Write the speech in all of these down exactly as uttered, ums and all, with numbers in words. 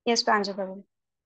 Yes प्रांजल प्रभु।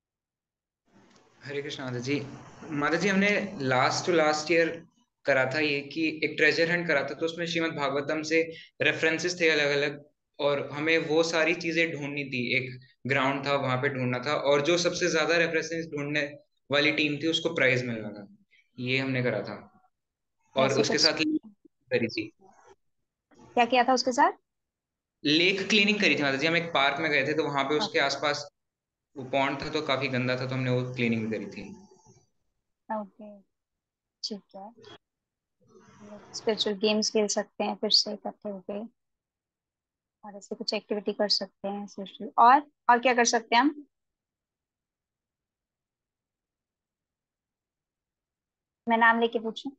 हरे कृष्ण माता जी। माता जी, हमने लास्ट टू लास्ट ईयर करा था ये कि एक ट्रेजर हंट करा था, तो उसमें श्रीमद् भागवतम से रेफरेंसेस थे अलग अलग, और हमें वो सारी चीजें ढूंढनी थी। एक ग्राउंड था, वहां पे ढूंढना था, और जो सबसे ज्यादा रेफरेंसेस ढूंढने वाली टीम थी उसको प्राइज मिलना था। ये हमने करा था। और ऐसे उसके कुछ साथ करी थी, क्या किया था उसके साथ? लेक क्लीनिंग करी थी माता जी। हम एक पार्क में गए थे, तो वहां पे उसके ओके। आसपास वो पॉन्ड था, तो काफी गंदा था, तो हमने वो क्लीनिंग भी करी थी। ओके, ठीक है। स्पिरिचुअल गेम्स खेल सकते हैं फिर से इकट्ठे होके, और ऐसे कुछ एक्टिविटी कर सकते हैं स्पिरिचुअल। और और क्या कर सकते हैं हम? मैं नाम लेके पूछूं?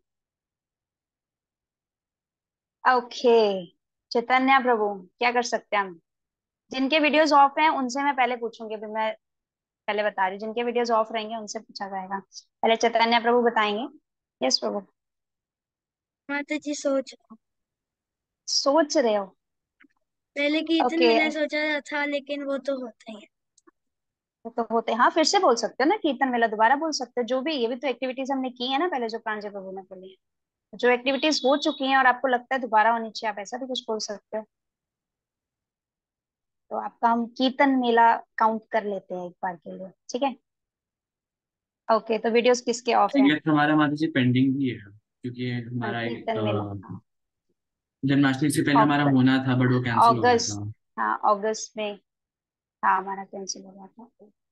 ओके, चैतन्य प्रभु, क्या कर सकते हैं हम? जिनके वीडियोस ऑफ हैं उनसे मैं पहले पूछूंगी, अभी मैं पहले बता रही हूँ। जिनके वीडियोस ऑफ रहेंगे उनसे पूछा जाएगा। पहले चैतन्य प्रभु बताएंगे। यस प्रभु। माता जी सोच सोच रहे हो? पहले कीर्तन ओके। मैंने सोचा था, लेकिन वो तो होता ही है। वो तो होते हैं, हाँ फिर से बोल सकते हो ना, कीर्तन मेला दोबारा बोल सकते हो। जो भी, ये भी तो एक्टिविटीज हमने की है ना पहले, जो प्रांजल प्रभु ने बोली है। जो एक्टिविटीज हो चुकी हैं और आपको लगता है दोबारा होनी चाहिए, आप ऐसा भी कुछ बोल सकते हो। तो आपका हम कीर्तन मेला काउंट कर लेते हैं एक बार के लिए, ठीक है? ओके, तो वीडियोस किसके ऑफ हैं? ये हमारा माता जी पेंडिंग भी है, क्योंकि हाँ, हमारा एक कीर्तन मेला, अ, हाँ। जन्माष्टमी से पहले हमारा अग- होना था, बट वो कैंसिल हो गया अगस्त, था। हाँ अगस्त में। हाँ, हमारा कैंसिल हो गया था।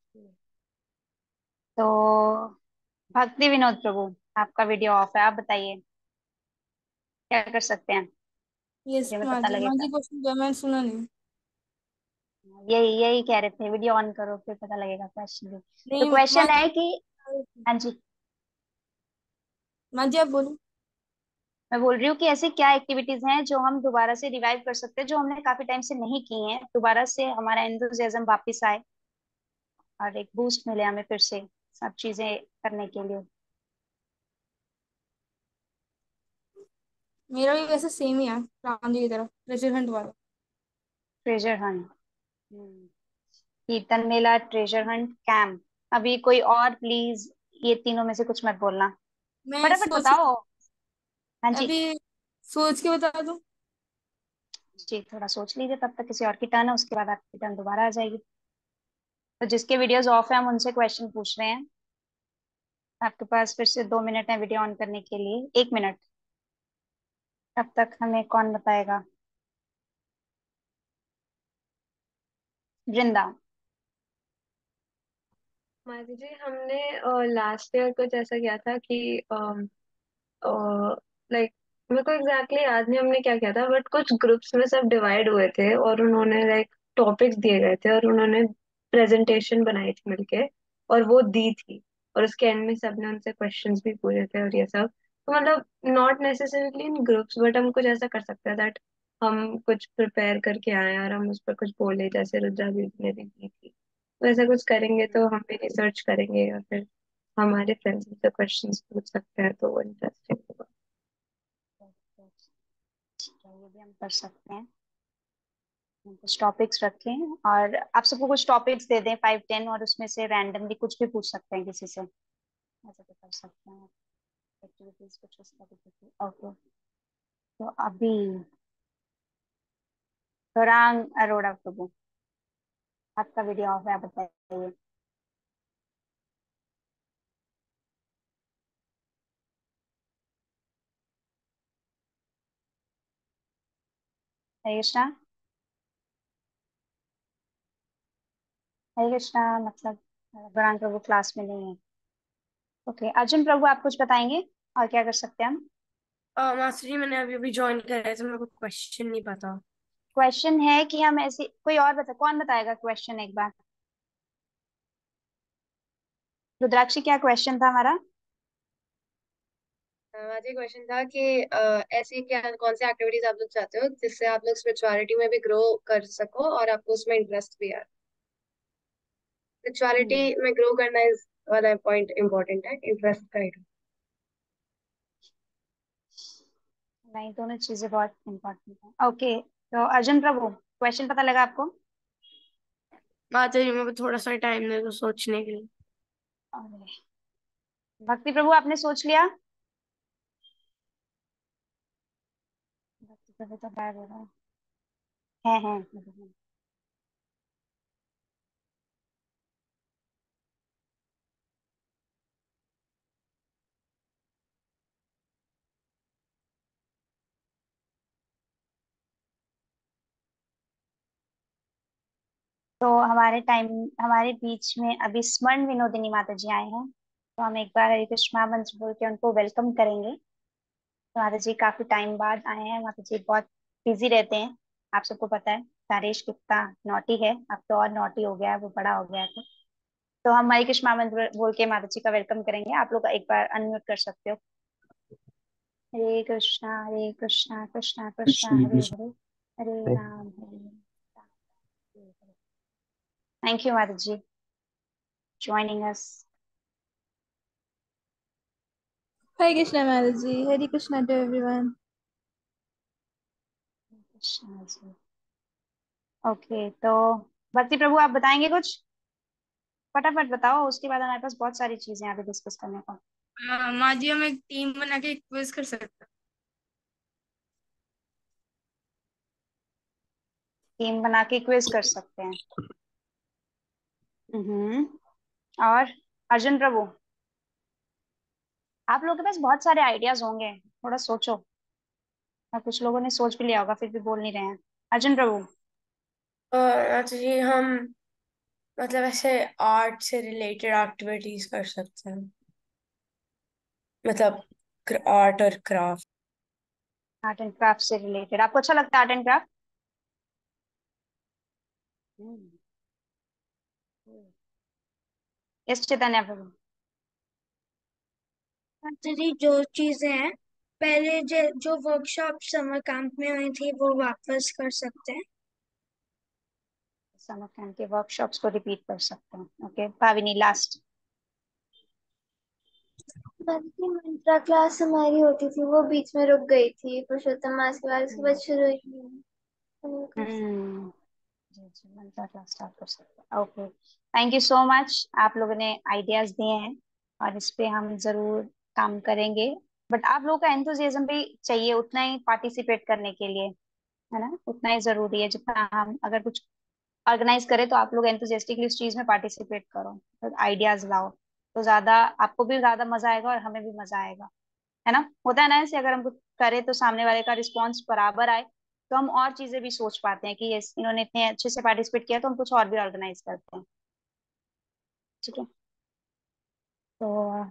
तो भक्ति विनोद प्रभु, आपका वीडियो ऑफ है, आप बताइए क्या कर सकते हैं? यस मुझे में माँ पता जी, माँ लगेगा। जी क्वेश्चन जो मैंने सुना नहीं। यही यही कह रहे थे, वीडियो ऑन करो फिर पता लगेगा क्वेश्चन भी। तो नहीं माँ क्वेश्चन जी। है कि, हाँ जी, माँ जी आप बोलो। मैं बोल रही हूँ कि ऐसी क्या एक्टिविटीज हैं जो हम दोबारा से रिवाइव कर सकते हैं, जो हमने काफी टाइम से नहीं की हैं, दोबारा से हमारा एंथुजियाज्म वापस आए और एक बूस्ट मिले हमें फिर से सब चीजें करने के लिए। मेरा भी वैसे सेम ही है, राम जी की तरह ट्रेजर हंट वाला। ट्रेजर हंट, कीर्तन मेला, ट्रेजर हंट, कैंप। अभी कोई और प्लीज, ये तीनों में से कुछ मत बोलना। मैं फटाफट सोच बताओ। हाँ जी। अभी सोच के बता दूं। जी, थोड़ा सोच लीजिए, तब तक किसी और की टर्न है, उसके बाद आपकी टर्न दोबारा आ जाएगी। तो जिसके वीडियोस ऑफ है हम उनसे क्वेश्चन पूछ रहे हैं। आपके पास फिर से दो मिनट है वीडियो ऑन करने के लिए, एक मिनट। तब तक हमें कौन बताएगा? वृंदा। माता जी, हमने लास्ट ईयर कुछ ऐसा किया था कि लाइक मेरे को एग्जैक्टली exactly याद नहीं हमने क्या किया था, बट कुछ ग्रुप्स में सब डिवाइड हुए थे और उन्होंने लाइक टॉपिक्स दिए गए थे और उन्होंने प्रेजेंटेशन बनाई थी मिलके, और वो दी थी। और उसके एंड में सबने उनसे क्वेश्चंस भी पूछे थे और ये सब। तो मतलब not necessarily in groups, but हम कुछ ऐसा कर सकते हैं दैट हम कुछ प्रिपेयर करके आए और हम उस पर कुछ बोले, जैसे रुद्रा दीदी ने भी की थी। वैसा कुछ करेंगे तो हम भी रिसर्च करेंगे और फिर हमारे फ्रेंड्स से क्वेश्चंस पूछ सकते हैं, तो वो इंटरेस्टिंग होगा। ठीक है, ये भी हम कर सकते हैं। हम कुछ टॉपिक्स रखें और आप सबको कुछ टॉपिक्स दे दें, फाइव टेन, और उसमें से रैंडमली कुछ भी पूछ सकते हैं किसी से, ऐसा भी कर सकते हैं। एक्टिविटीज कुछ इस तरीके की। ओके, तो अभी गौरांग अरोड़ा प्रभु, आपका वीडियो ऑफ है, आप बताइए। हरे कृष्णा। हरे कृष्णा, मतलब गौरांग प्रभु क्लास में नहीं है। ओके, अर्जुन प्रभु आप कुछ बताएंगे और क्या कर सकते हैं हम? अ, मास्टर जी, मैंने अभी अभी ज्वाइन करा है तो मेरे को क्वेश्चन नहीं पता। क्वेश्चन है कि हम ऐसी, कोई और बता, कौन बताएगा क्वेश्चन एक बार? रुद्राक्षी, क्या क्वेश्चन था हमारा? आज ये क्वेश्चन था कि अ, ऐसी क्या कौन सी एक्टिविटीज आप लोग चाहते हो जिससे आप लोग स्पिरिचुअलिटी में भी ग्रो कर सको और आपको उसमें इंटरेस्ट भी है। स्पिरिचुअलिटी हम्म, में ग्रो करना इज वाला पॉइंट इम्पोर्टेंट है, इंटरेस्ट का ही। नहीं, दोनों चीजें बहुत इंपॉर्टेंट है। ओके, तो अर्जुन प्रभु, क्वेश्चन पता लगा आपको? माता जी मेरे को थोड़ा सा टाइम दे दो सोचने के लिए। अरे, भक्ति प्रभु आपने सोच लिया? भक्ति प्रभु तो गायब हो रहा है है है तो हमारे टाइम हमारे बीच में अभी स्वर्ण विनोदिनी माता जी आए हैं, तो हम एक बार हरे कृष्णा मंत्र बोल के उनको वेलकम करेंगे। तो माता जी काफी टाइम बाद आए हैं, माता जी बहुत बिजी रहते हैं, आप सबको पता है तारेश कितना नॉटी है, अब तो और नॉटी हो गया है, वो बड़ा हो गया है। तो तो हम हरे कृष्णा मंत्र बोल के माता जी का वेलकम करेंगे, आप लोग एक बार अनम्यूट कर सकते हो। Hare Krishna Hare Krishna Krishna Krishna Shri Hare Krishna. Hare, Hare Ram Hare Ram. Thank you Mata ji joining us. Hare Krishna, Mataji. Hare Krishna to everyone. Krishna ji. Okay, तो भक्ति प्रभु आप बताएंगे कुछ? फटाफट बताओ, उसके बाद हमारे पास बहुत सारी चीजें आगे डिस्कस करने को। अ, माँ जी, हम एक टीम बना के क्विज कर सकते हैं। टीम बना के क्विज कर सकते हैं। हम्म और अर्जुन प्रभु, आप लोगों के पास बहुत सारे आइडियाज होंगे, थोड़ा सोचो। और कुछ लोगों ने सोच भी लिया होगा फिर भी बोल नहीं रहे हैं। अर्जुन प्रभु। और माता जी हम मतलब ऐसे आर्ट से रिलेटेड एक्टिविटीज कर सकते हैं, मतलब आर्ट और क्राफ्ट। आर्ट एंड क्राफ्ट से रिलेटेड आपको अच्छा लगता है art and craft? Yes Chaitanya Prabhu. Actually जो चीजें हैं पहले जो जो वर्कशॉप समर कैंप में हुई थी वो वापस कर सकते हैं। समर कैंप के वर्कशॉप्स को रिपीट कर सकते हैं। Okay Bhavini last. बल्कि मंत्रा क्लास हमारी होती थी वो बीच में रुक गई थी पुरुषोत्तम मास के बाद, उसके बाद शुरू ही नहीं हुई। तो वो कर सकते हम्म जी जी, मंत्रा क्लास स्टार्ट कर सकते हैं। Okay, thank you so much, आप लोगों ने आइडियाज दिए हैं और इस पे हम जरूर काम करेंगे। बट आप लोगों का एंथुजियाज्म भी चाहिए उतना ही पार्टिसिपेट करने के लिए, है ना? उतना ही जरूरी है जितना हम अगर कुछ ऑर्गेनाइज करें, तो आप लोग एंथुजियास्टिकली उस चीज में पार्टिसिपेट करो, तो आइडियाज लाओ, तो ज्यादा आपको भी ज्यादा मजा आएगा और हमें भी मजा आएगा, है ना? होता है ना ऐसे, अगर हम कुछ करें तो सामने वाले का रिस्पॉन्स बराबर आए, तो हम और चीजें भी सोच पाते हैं कि ये इन्होंने इतने अच्छे से पार्टिसिपेट किया, तो हम कुछ और भी ऑर्गेनाइज करते हैं। ठीक है, तो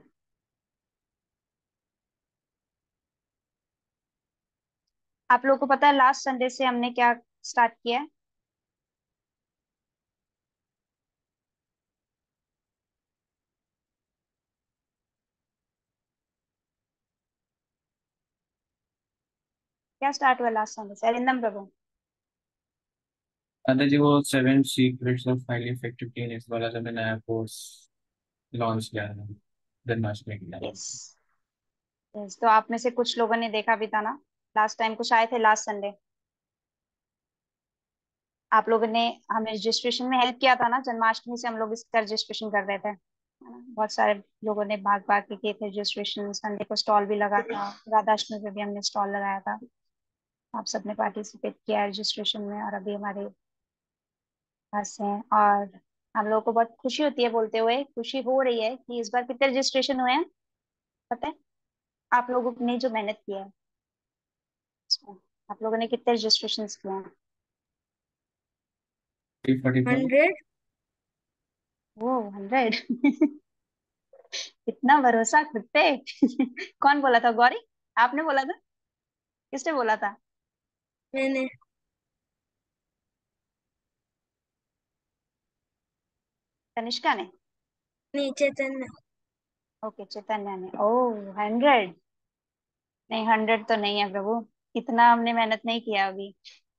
आप लोगों को पता है लास्ट संडे से हमने क्या स्टार्ट किया है? क्या स्टार्ट हुआ लास्ट संडे से, अरिंदम प्रभु? दादा जी वो seven secrets of highly effective teenage वाला जो मैंने नया कोर्स लॉन्च किया है जन्माष्टमी के लिए। यस यस, तो आप में से कुछ लोगों ने देखा भी था ना, लास्ट टाइम कुछ आए थे लास्ट संडे, आप लोगों ने हमें रजिस्ट्रेशन में हेल्प किया था ना, जन्माष्टमी से हम लोग इसका रजिस्ट्रेशन कर रहे थे, है ना? बहुत सारे लोगों ने भाग भाग के किए थे रजिस्ट्रेशन, संडे को स्टॉल भी लगा था, राधाष्टमी पे भी हमने स्टॉल लगाया था, आप सबने पार्टिसिपेट किया रजिस्ट्रेशन में और अभी हमारे पास हैं। और हम लोगों को बहुत खुशी होती है, बोलते हुए खुशी हो रही है कि इस बार कितने रजिस्ट्रेशन हुए हैं पता है? आप लोगों ने जो मेहनत किया है उसमें, आप लोगों ने कितने रजिस्ट्रेशन किए हैं? Forty five. हंड्रेड। वो हंड्रेड इतना भरोसा खुद पे कौन बोला था, गौरी आपने बोला था? किसने बोला था? मैंने। तनिष्का ने? नहीं, चैतन्य। ओके चैतन्य ने। ओह हंड्रेड? नहीं हंड्रेड तो नहीं है प्रभु, इतना हमने मेहनत नहीं किया अभी।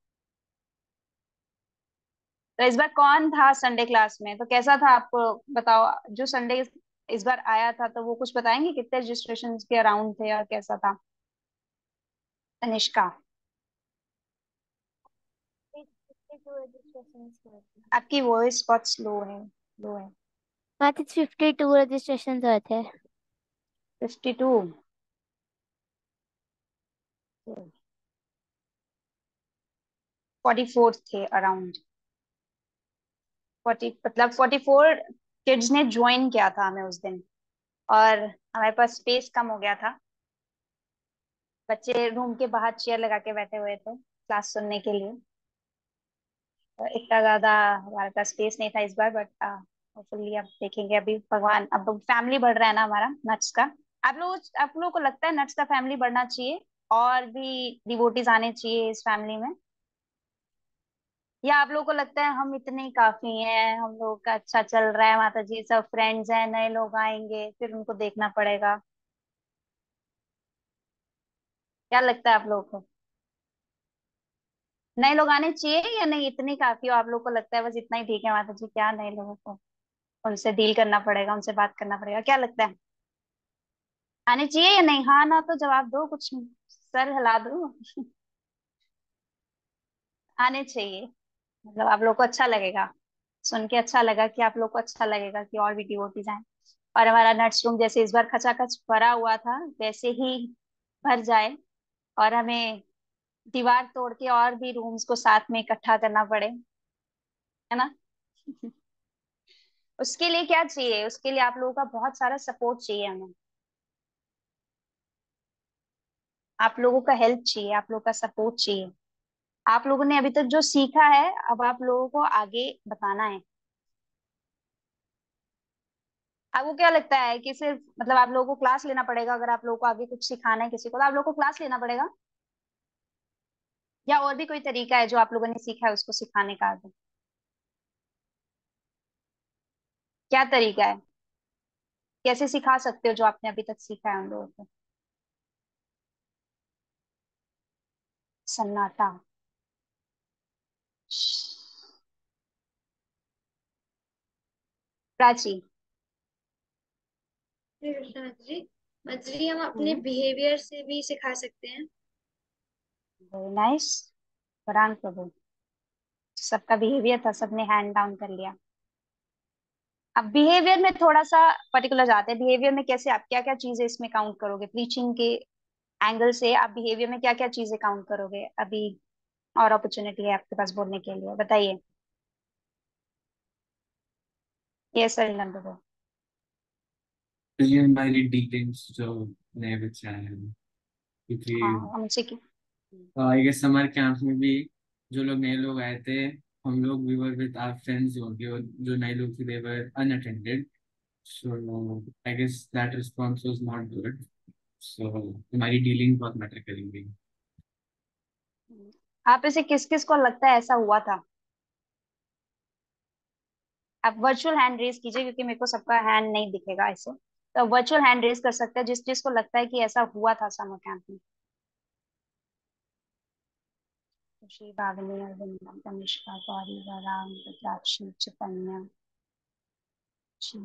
तो इस बार कौन था संडे क्लास में, तो कैसा था आपको बताओ, जो संडे इस, इस बार आया था, तो वो कुछ बताएंगे कितने रजिस्ट्रेशन के अराउंड थे और कैसा था? तनिष्का। टू रजिस्ट्रेशंस हुए थे। आपकी वॉइस बहुत स्लो है, लो है। मात्र फिफ्टी टू रजिस्ट्रेशंस हुए थे। Fifty two. फोर्टी फोर थे अराउंड। फोर्टी मतलब फोर्टी फोर किड्स ने ज्वाइन किया था हमें उस दिन। और हमारे पास स्पेस कम हो गया था। बच्चे रूम के बाहर चेयर लगा के बैठे हुए थे क्लास सुनने के लिए। तो इतना ज्यादा हमारे पास स्पेस नहीं था इस बार, बट होपफुली अब देखेंगे। अभी भगवान, अब फैमिली बढ़ रहा है ना हमारा नट्स का। आप लोग आप लोगों को लगता है नट्स का फैमिली बढ़ना चाहिए और भी डिवोटीज आने चाहिए इस फैमिली में? या आप लोगों को लगता है हम इतने ही काफी हैं, हम लोग का अच्छा चल रहा है, माता जी सब फ्रेंड्स हैं, नए लोग आएंगे फिर उनको देखना पड़ेगा? क्या लगता है आप लोगों को? नए लोग आने चाहिए या नहीं, इतने ही काफी हो? आप लोग को लगता है बस इतना ही ठीक है माता जी, क्या नए लोगों को उनसे डील करना पड़ेगा, उनसे बात करना पड़ेगा? क्या लगता है, आने चाहिए या नहीं? हाँ ना तो जवाब दो, कुछ सर हिला दो। आने चाहिए। मतलब आप लोग को अच्छा लगेगा, सुन के अच्छा लगा कि आप लोग को अच्छा लगेगा कि और भी डिवोटीज आए। और हमारा नट्स रूम जैसे इस बार खचाखच भरा हुआ था वैसे ही भर जाए, और हमें दीवार तोड़ के और भी रूम्स को साथ में इकट्ठा करना पड़े, है ना? उसके लिए क्या चाहिए? उसके लिए आप लोगों का बहुत सारा सपोर्ट चाहिए हमें। आप लोगों का हेल्प चाहिए, आप लोगों का सपोर्ट चाहिए। आप लोगों ने अभी तक जो सीखा है अब आप लोगों को आगे बताना है। आपको क्या लगता है कि सिर्फ मतलब आप लोगों को क्लास लेना पड़ेगा? अगर आप लोगों को आगे कुछ सिखाना है किसी को तो आप लोगों को क्लास लेना पड़ेगा, या और भी कोई तरीका है जो आप लोगों ने सीखा है उसको सिखाने का आगे? क्या तरीका है? कैसे सिखा सकते हो जो आपने अभी तक सीखा है उन लोगों को? सन्नाटा। प्राची। श्री कृष्ण जी। जी हम अपने हम्म। बिहेवियर से भी सिखा सकते हैं। Very nice. वरान प्रभु। सबका बिहेवियर था, सबने हैंड डाउन कर लिया। अब बिहेवियर में थोड़ा सा पर्टिकुलर जाते हैं। बिहेवियर में कैसे, आप क्या क्या चीजें इसमें काउंट करोगे? प्रीचिंग के एंगल से आप बिहेवियर में क्या क्या चीजें काउंट करोगे? अभी और अपॉर्चुनिटी है आपके पास बोलने के लिए, बताइए। Yes sir, number. तो ये हमारी डीलिंग्स जो नए बच्चे आए हैं, क्योंकि हाँ हमसे की। आई गेस समर कैंप में भी जो लोग नए लोग आए थे, हम लोग we were with our friends होंगे, और जो नए लोग थे they were unattended, so I guess that response was not good. So हमारी डीलिंग बहुत मैटर करेंगी। आप इसे किस किस को लगता है ऐसा हुआ था? आप वर्चुअल हैंड रेज कीजिए क्योंकि मेरे को सबका हैंड नहीं दिखेगा ऐसे। तो वर्चुअल हैंड रेज कर सकते हैं जिस जिस को लगता है कि ऐसा हुआ था समर कैंप में। खुशी, भावनी, अरविंदम, तनिष्का, गौरी, वराम, रुद्राक्षी, चैतन्य जी।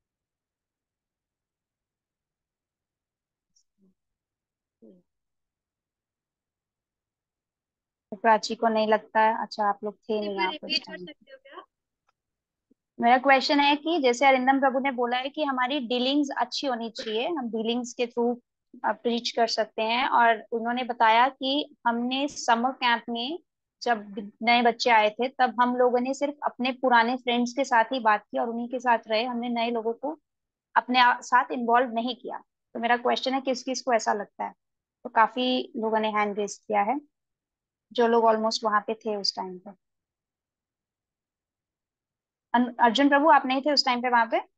तो प्राची को नहीं लगता है, अच्छा आप लोग थे एक नहीं बार यहाँ पे उस रिपीट कर टाइम। सकते हो क्या? मेरा क्वेश्चन है कि जैसे अरिंदम प्रभु ने बोला है कि हमारी डीलिंग्स अच्छी होनी चाहिए, हम डीलिंग्स के थ्रू प्रीच कर सकते हैं, और उन्होंने बताया कि हमने समर कैंप में जब नए बच्चे आए थे तब हम लोगों ने सिर्फ अपने पुराने फ्रेंड्स के साथ ही बात की और उन्हीं के साथ रहे, हमने नए लोगों को अपने आ- साथ इन्वॉल्व नहीं किया। तो मेरा क्वेश्चन है किस किस को ऐसा लगता है? तो काफी लोगों ने हैंड रेज किया है, जो लोग ऑलमोस्ट वहां पे थे उस टाइम पे। अन- अर्जुन प्रभु आप नहीं थे उस टाइम पे वहां पे?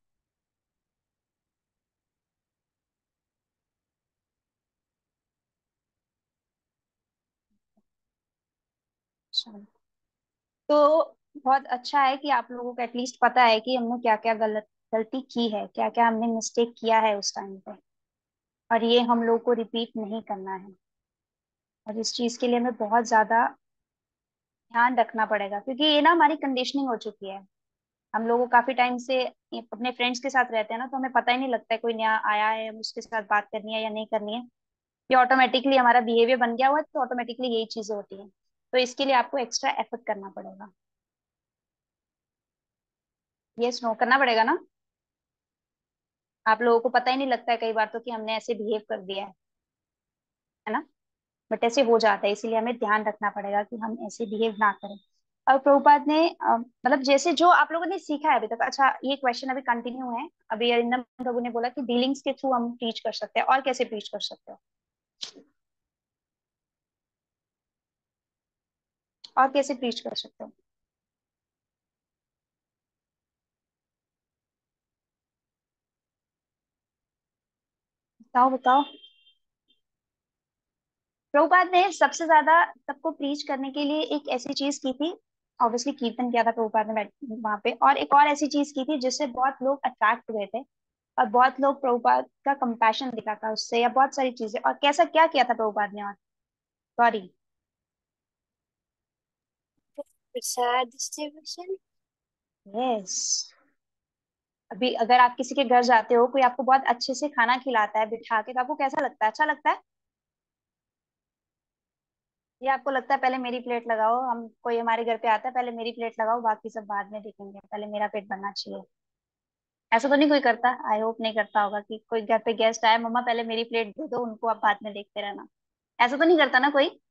अच्छा। तो बहुत अच्छा है कि आप लोगों को एटलीस्ट पता है कि हमने क्या क्या गलत गलती की है, क्या क्या हमने मिस्टेक किया है उस टाइम पे, और ये हम लोग को रिपीट नहीं करना है। और इस चीज के लिए हमें बहुत ज्यादा ध्यान रखना पड़ेगा क्योंकि ये ना हमारी कंडीशनिंग हो चुकी है। हम लोग काफी टाइम से ये अपने फ्रेंड्स के साथ रहते हैं ना, तो हमें पता ही नहीं लगता है कोई नया आया है हम उसके साथ बात करनी है या नहीं करनी है। ये ऑटोमेटिकली हमारा बिहेवियर बन गया हुआ है, तो ऑटोमेटिकली यही चीजें होती हैं। तो इसके लिए आपको एक्स्ट्रा एफर्ट करना पड़ेगा। यस नो करना पड़ेगा ना। आप लोगों को पता ही नहीं लगता है कई बार तो कि हमने ऐसे बिहेव कर दिया है है ना। बट ऐसे हो जाता है, इसीलिए हमें ध्यान रखना पड़ेगा कि हम ऐसे बिहेव ना करें। और प्रभुपाद ने अ, मतलब जैसे जो आप लोगों ने सीखा है अभी तक, अच्छा ये क्वेश्चन अभी कंटिन्यू है। अभी अरिंदम प्रभु ने बोला कि डीलिंग्स के थ्रू हम टीच कर सकते हैं, और कैसे टीच कर सकते हो, और कैसे टीच कर सकते हो। बताओ बताओ। प्रभुपाद ने सबसे ज्यादा सबको प्रीच करने के लिए एक ऐसी चीज की थी, ऑब्वियसली कीर्तन किया था प्रभुपाद ने बैठ वहां पे, और एक और ऐसी चीज की थी जिससे बहुत लोग अट्रैक्ट हुए थे, और बहुत लोग प्रभुपाद का कंपैशन दिखा था उससे, या बहुत सारी चीजें। और कैसा क्या किया था प्रभुपाद ने, और सॉरी। प्रसाद डिस्ट्रीब्यूशन। यस। अभी अगर आप किसी के घर जाते हो, कोई आपको बहुत अच्छे से खाना खिलाता है बिठा के, तो आपको कैसा लगता है, अच्छा लगता है? ये आपको लगता है पहले मेरी प्लेट लगाओ, हम कोई हमारे घर पे आता है पहले मेरी प्लेट लगाओ, बाकी सब बाद में देखेंगे, पहले मेरा पेट भरना चाहिए। ऐसा तो नहीं कोई करता, आई होप नहीं करता होगा कि कोई घर पे गेस्ट आए, मम्मा पहले मेरी प्लेट दे दो उनको, आप बाद में देखते रहना। ऐसा तो नहीं करता ना कोई।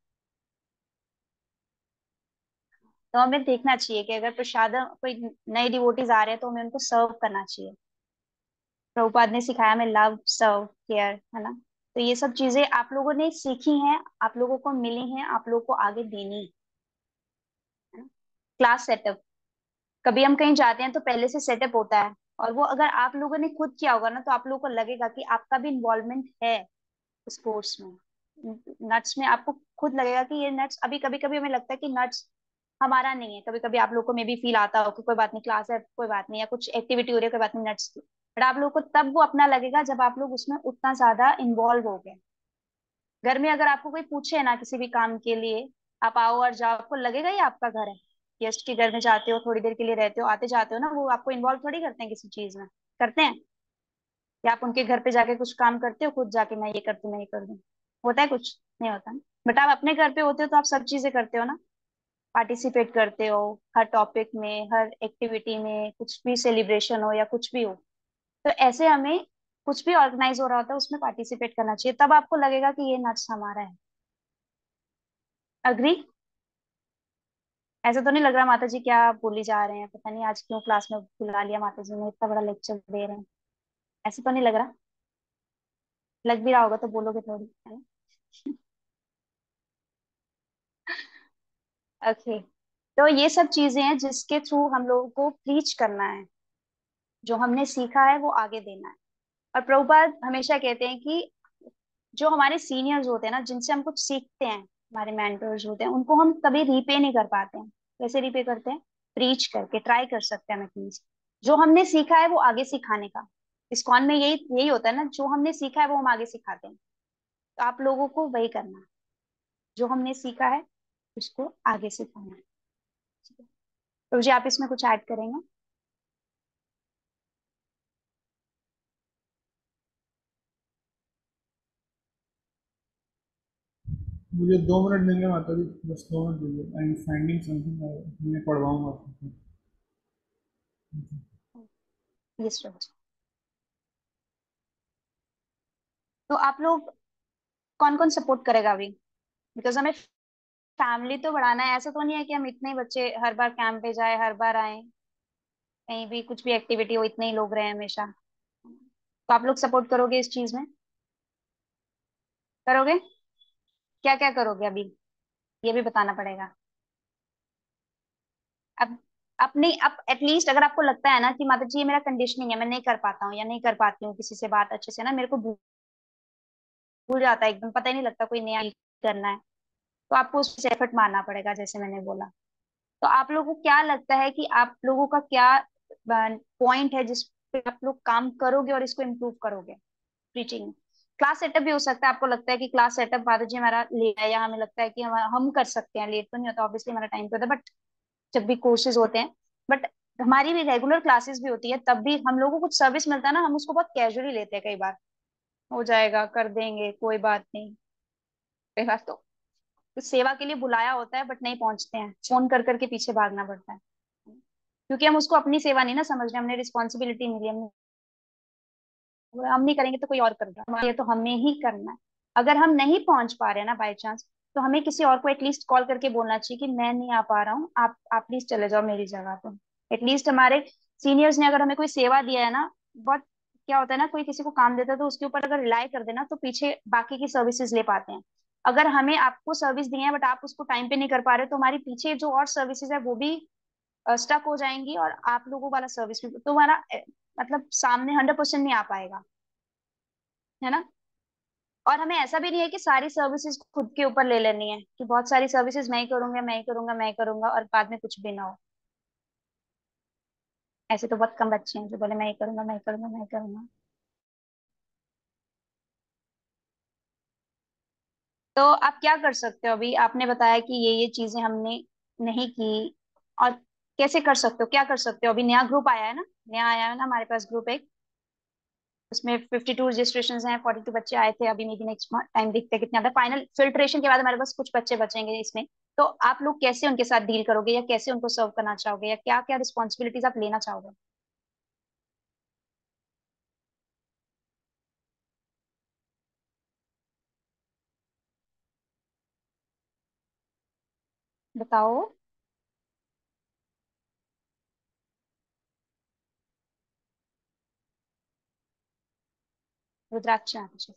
तो हमें देखना चाहिए कि अगर प्रसाद कोई नए डिवोटीज आ रहे हैं तो हमें उनको सर्व करना चाहिए। प्रभुपाद ने सिखाया हमें लव सर्व केयर, है ना। तो ये सब चीजें आप लोगों ने सीखी हैं, आप लोगों को मिली हैं, आप लोगों को आगे देनी है। क्लास सेटअप, कभी हम कहीं जाते हैं तो पहले से सेटअप होता है, और वो अगर आप लोगों ने खुद किया होगा ना, तो आप लोगों को लगेगा कि आपका भी इन्वॉल्वमेंट है उस कोर्स में। नट्स में आपको खुद लगेगा कि ये नट्स, अभी कभी कभी हमें लगता है कि नट्स हमारा नहीं है, कभी कभी आप लोगों को मे भी फील आता हो कि कोई बात नहीं, क्लास है कोई बात नहीं, या कुछ एक्टिविटी हो रही है कोई बात नहीं, नट्स की। बट आप लोगों को तब वो अपना लगेगा जब आप लोग उसमें उतना ज्यादा इन्वॉल्व हो गए। घर में अगर आपको कोई पूछे ना किसी भी काम के लिए, आप आओ और जाओ, आपको लगेगा ये आपका घर है। गेस्ट के घर में जाते हो, थोड़ी देर के लिए रहते हो, आते जाते हो ना, वो आपको इन्वॉल्व थोड़ी करते हैं किसी चीज में, करते हैं? या आप उनके घर पे जाके कुछ काम करते हो खुद जाके, मैं ये कर दूं मैं ये कर दूं, होता है? कुछ नहीं होता ना। बट आप अपने घर पे होते हो तो आप सब चीजें करते हो ना, पार्टिसिपेट करते हो हर टॉपिक में, हर एक्टिविटी में, कुछ भी सेलिब्रेशन हो या कुछ भी हो। तो ऐसे हमें कुछ भी ऑर्गेनाइज हो रहा होता है उसमें पार्टिसिपेट करना चाहिए, तब आपको लगेगा कि ये नट्स हमारा है। अग्री? ऐसा तो नहीं लग रहा माता जी क्या बोली जा रहे हैं, पता नहीं आज क्यों क्लास में बुला लिया माता जी ने, इतना बड़ा लेक्चर दे रहे हैं। ऐसा तो नहीं लग रहा? लग भी रहा होगा तो बोलोगे थोड़ी, है ना। ओके। तो ये सब चीजें हैं जिसके थ्रू हम लोगों को प्रीच करना है, जो हमने सीखा है वो आगे देना है। और प्रभुपाद हमेशा कहते हैं कि जो हमारे सीनियर्स होते हैं ना, जिनसे हम कुछ सीखते हैं, हमारे मेंटर्स होते हैं, उनको हम कभी रीपे नहीं कर पाते हैं। कैसे रीपे करते हैं? प्रीच करके, ट्राई कर सकते हैं हम एटलीस्ट। जो हमने सीखा है वो आगे सिखाने का, इस्कॉन में यही यही होता है ना, जो हमने सीखा है वो हम आगे सिखाते हैं। तो आप लोगों को वही करना है, जो हमने सीखा है उसको आगे सिखाना है। ठीक है? तो जी आप इसमें कुछ ऐड करेंगे? मुझे दो मिनट देंगे माता जी, बस दो मिनट दीजिए। आई एम फाइंडिंग समथिंग, मैं पढ़वाऊंगा आपको। Yes Rose. तो आप लोग कौन कौन सपोर्ट करेगा अभी? बिकॉज हमें फैमिली तो बढ़ाना है, ऐसा तो नहीं है कि हम इतने ही बच्चे हर बार कैंप पे जाए, हर बार आए, कहीं भी कुछ भी एक्टिविटी हो इतने ही लोग रहे हमेशा। तो आप लोग सपोर्ट करोगे इस चीज में? करोगे? क्या क्या करोगे अभी, ये भी बताना पड़ेगा। अब अपने अब एटलीस्ट अगर आपको लगता है ना कि माता जी ये मेरा कंडीशनिंग है, मैं नहीं कर पाता हूँ या नहीं कर पाती हूँ किसी से बात अच्छे से ना, मेरे को भूल भूल जाता है एकदम, पता ही नहीं लगता कोई नया करना है, तो आपको उस एफर्ट मारना पड़ेगा जैसे मैंने बोला। तो आप लोगों को क्या लगता है कि आप लोगों का क्या पॉइंट है जिस पे आप लोग काम करोगे और इसको इम्प्रूव करोगे प्रीचिंग? क्लास सेटअप भी हो सकता है, आपको लगता है कि क्लास सेटअप माता जी हमारा लेट है, या हमें लगता है कि हम हम कर सकते हैं, लेट तो नहीं होता ऑब्वियसली, हमारा टाइम पे होता है, बट जब भी कोर्सेज होते हैं, बट हमारी भी रेगुलर क्लासेस भी होती है, तब भी हम लोगों को कुछ सर्विस मिलता है ना, हम उसको बहुत कैजुअली लेते हैं कई बार, हो जाएगा कर देंगे कोई बात नहीं, कई बार तो तो सेवा के लिए बुलाया होता है बट नहीं पहुंचते हैं, फोन कर करके पीछे भागना पड़ता है, क्योंकि हम उसको अपनी सेवा नहीं ना समझ रहे, हमने रिस्पॉन्सिबिलिटी मिली, हम हम नहीं करेंगे तो कोई और कर रहा है, ये तो हमें ही करना है। अगर हम नहीं पहुंच पा रहे हैं ना बाई चांस, तो हमें किसी और को एटलीस्ट कॉल करके बोलना चाहिए कि मैं नहीं आ पा रहा हूँ, आप आप प्लीज चले जाओ मेरी जगह पे। एटलीस्ट हमारे सीनियर्स ने अगर हमें कोई सेवा दिया है ना, बहुत क्या होता है ना, कोई किसी को काम देता है तो उसके ऊपर अगर रिलाई कर देना तो पीछे बाकी की सर्विसेज ले पाते हैं। अगर हमें आपको सर्विस दी है बट आप उसको टाइम पे नहीं कर पा रहे, तो हमारी पीछे जो और सर्विसेज है वो भी स्टक हो जाएंगी, और आप लोगों वाला सर्विस भी तो हमारा अ, मतलब सामने हंड्रेड परसेंट नहीं आ पाएगा, है ना। और हमें ऐसा भी नहीं है कि सारी सर्विसेज खुद के ऊपर ले लेनी है, कि बहुत सारी सर्विसेज मैं ही करूंगा मैं ही करूंगा मैं ही करूंगा और बाद में कुछ भी ना हो। ऐसे तो बहुत कम बच्चे हैं जो बोले मैं ही करूंगा मैं ही करूंगा मैं ही करूंगा। तो आप क्या कर सकते हो, अभी आपने बताया कि ये ये चीजें हमने नहीं की, और कैसे कर सकते हो, क्या कर सकते हो? अभी नया ग्रुप आया है ना, नया आया है ना हमारे पास ग्रुप एक, उसमें फिफ्टी टू रजिस्ट्रेशन हैं, फोर्टी टू बच्चे आए थे, अभी मे बी नेक्स्ट टाइम देखते हैं कितने आता है। फाइनल फिल्ट्रेशन के बाद हमारे पास कुछ बच्चे बचेंगे इसमें। तो आप लोग कैसे उनके साथ डील करोगे, या कैसे उनको सर्व करना चाहोगे, या क्या क्या रिस्पॉन्सिबिलिटीज आप लेना चाहोगे? बताओ। रुद्राक्ष आंटी।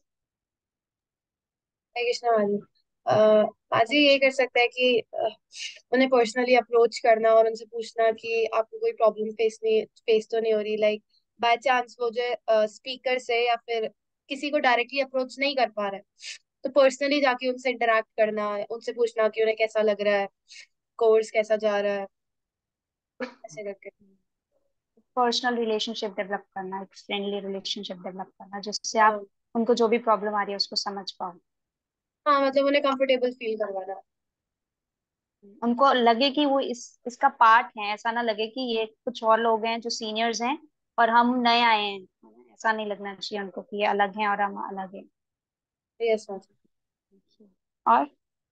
हरे कृष्णा माजी। अह, माजी ये कर सकता है कि अह, उन्हें पर्सनली अप्रोच करना और उनसे पूछना कि आपको कोई प्रॉब्लम फेस नहीं फेस तो नहीं हो रही, लाइक बाय चांस वो जो स्पीकर से या फिर किसी को डायरेक्टली अप्रोच नहीं कर पा रहे हैं, तो पर्सनली जाके उनसे इंटरेक्ट करना, उनसे पूछना कि उन्हें कैसा लग रहा है, कोर्स कैसा जा रहा है, ऐसे करके। पर्सनल रिलेशनशिप डेवलप करना, एक फ्रेंडली रिलेशनशिप डेवलप करना, जिससे आप हाँ। उनको जो भी प्रॉब्लम आ रही है उसको समझ पाओ, हाँ, मतलब उन्हें कंफर्टेबल फील करवाना। उनको लगे कि वो इस इसका पार्ट है, ऐसा ना लगे कि ये कुछ और लोग हैं जो सीनियर्स हैं और हम नए आए हैं। ऐसा नहीं लगना चाहिए उनको कि ये अलग हैं और हम अलग हैं। यस माजी। और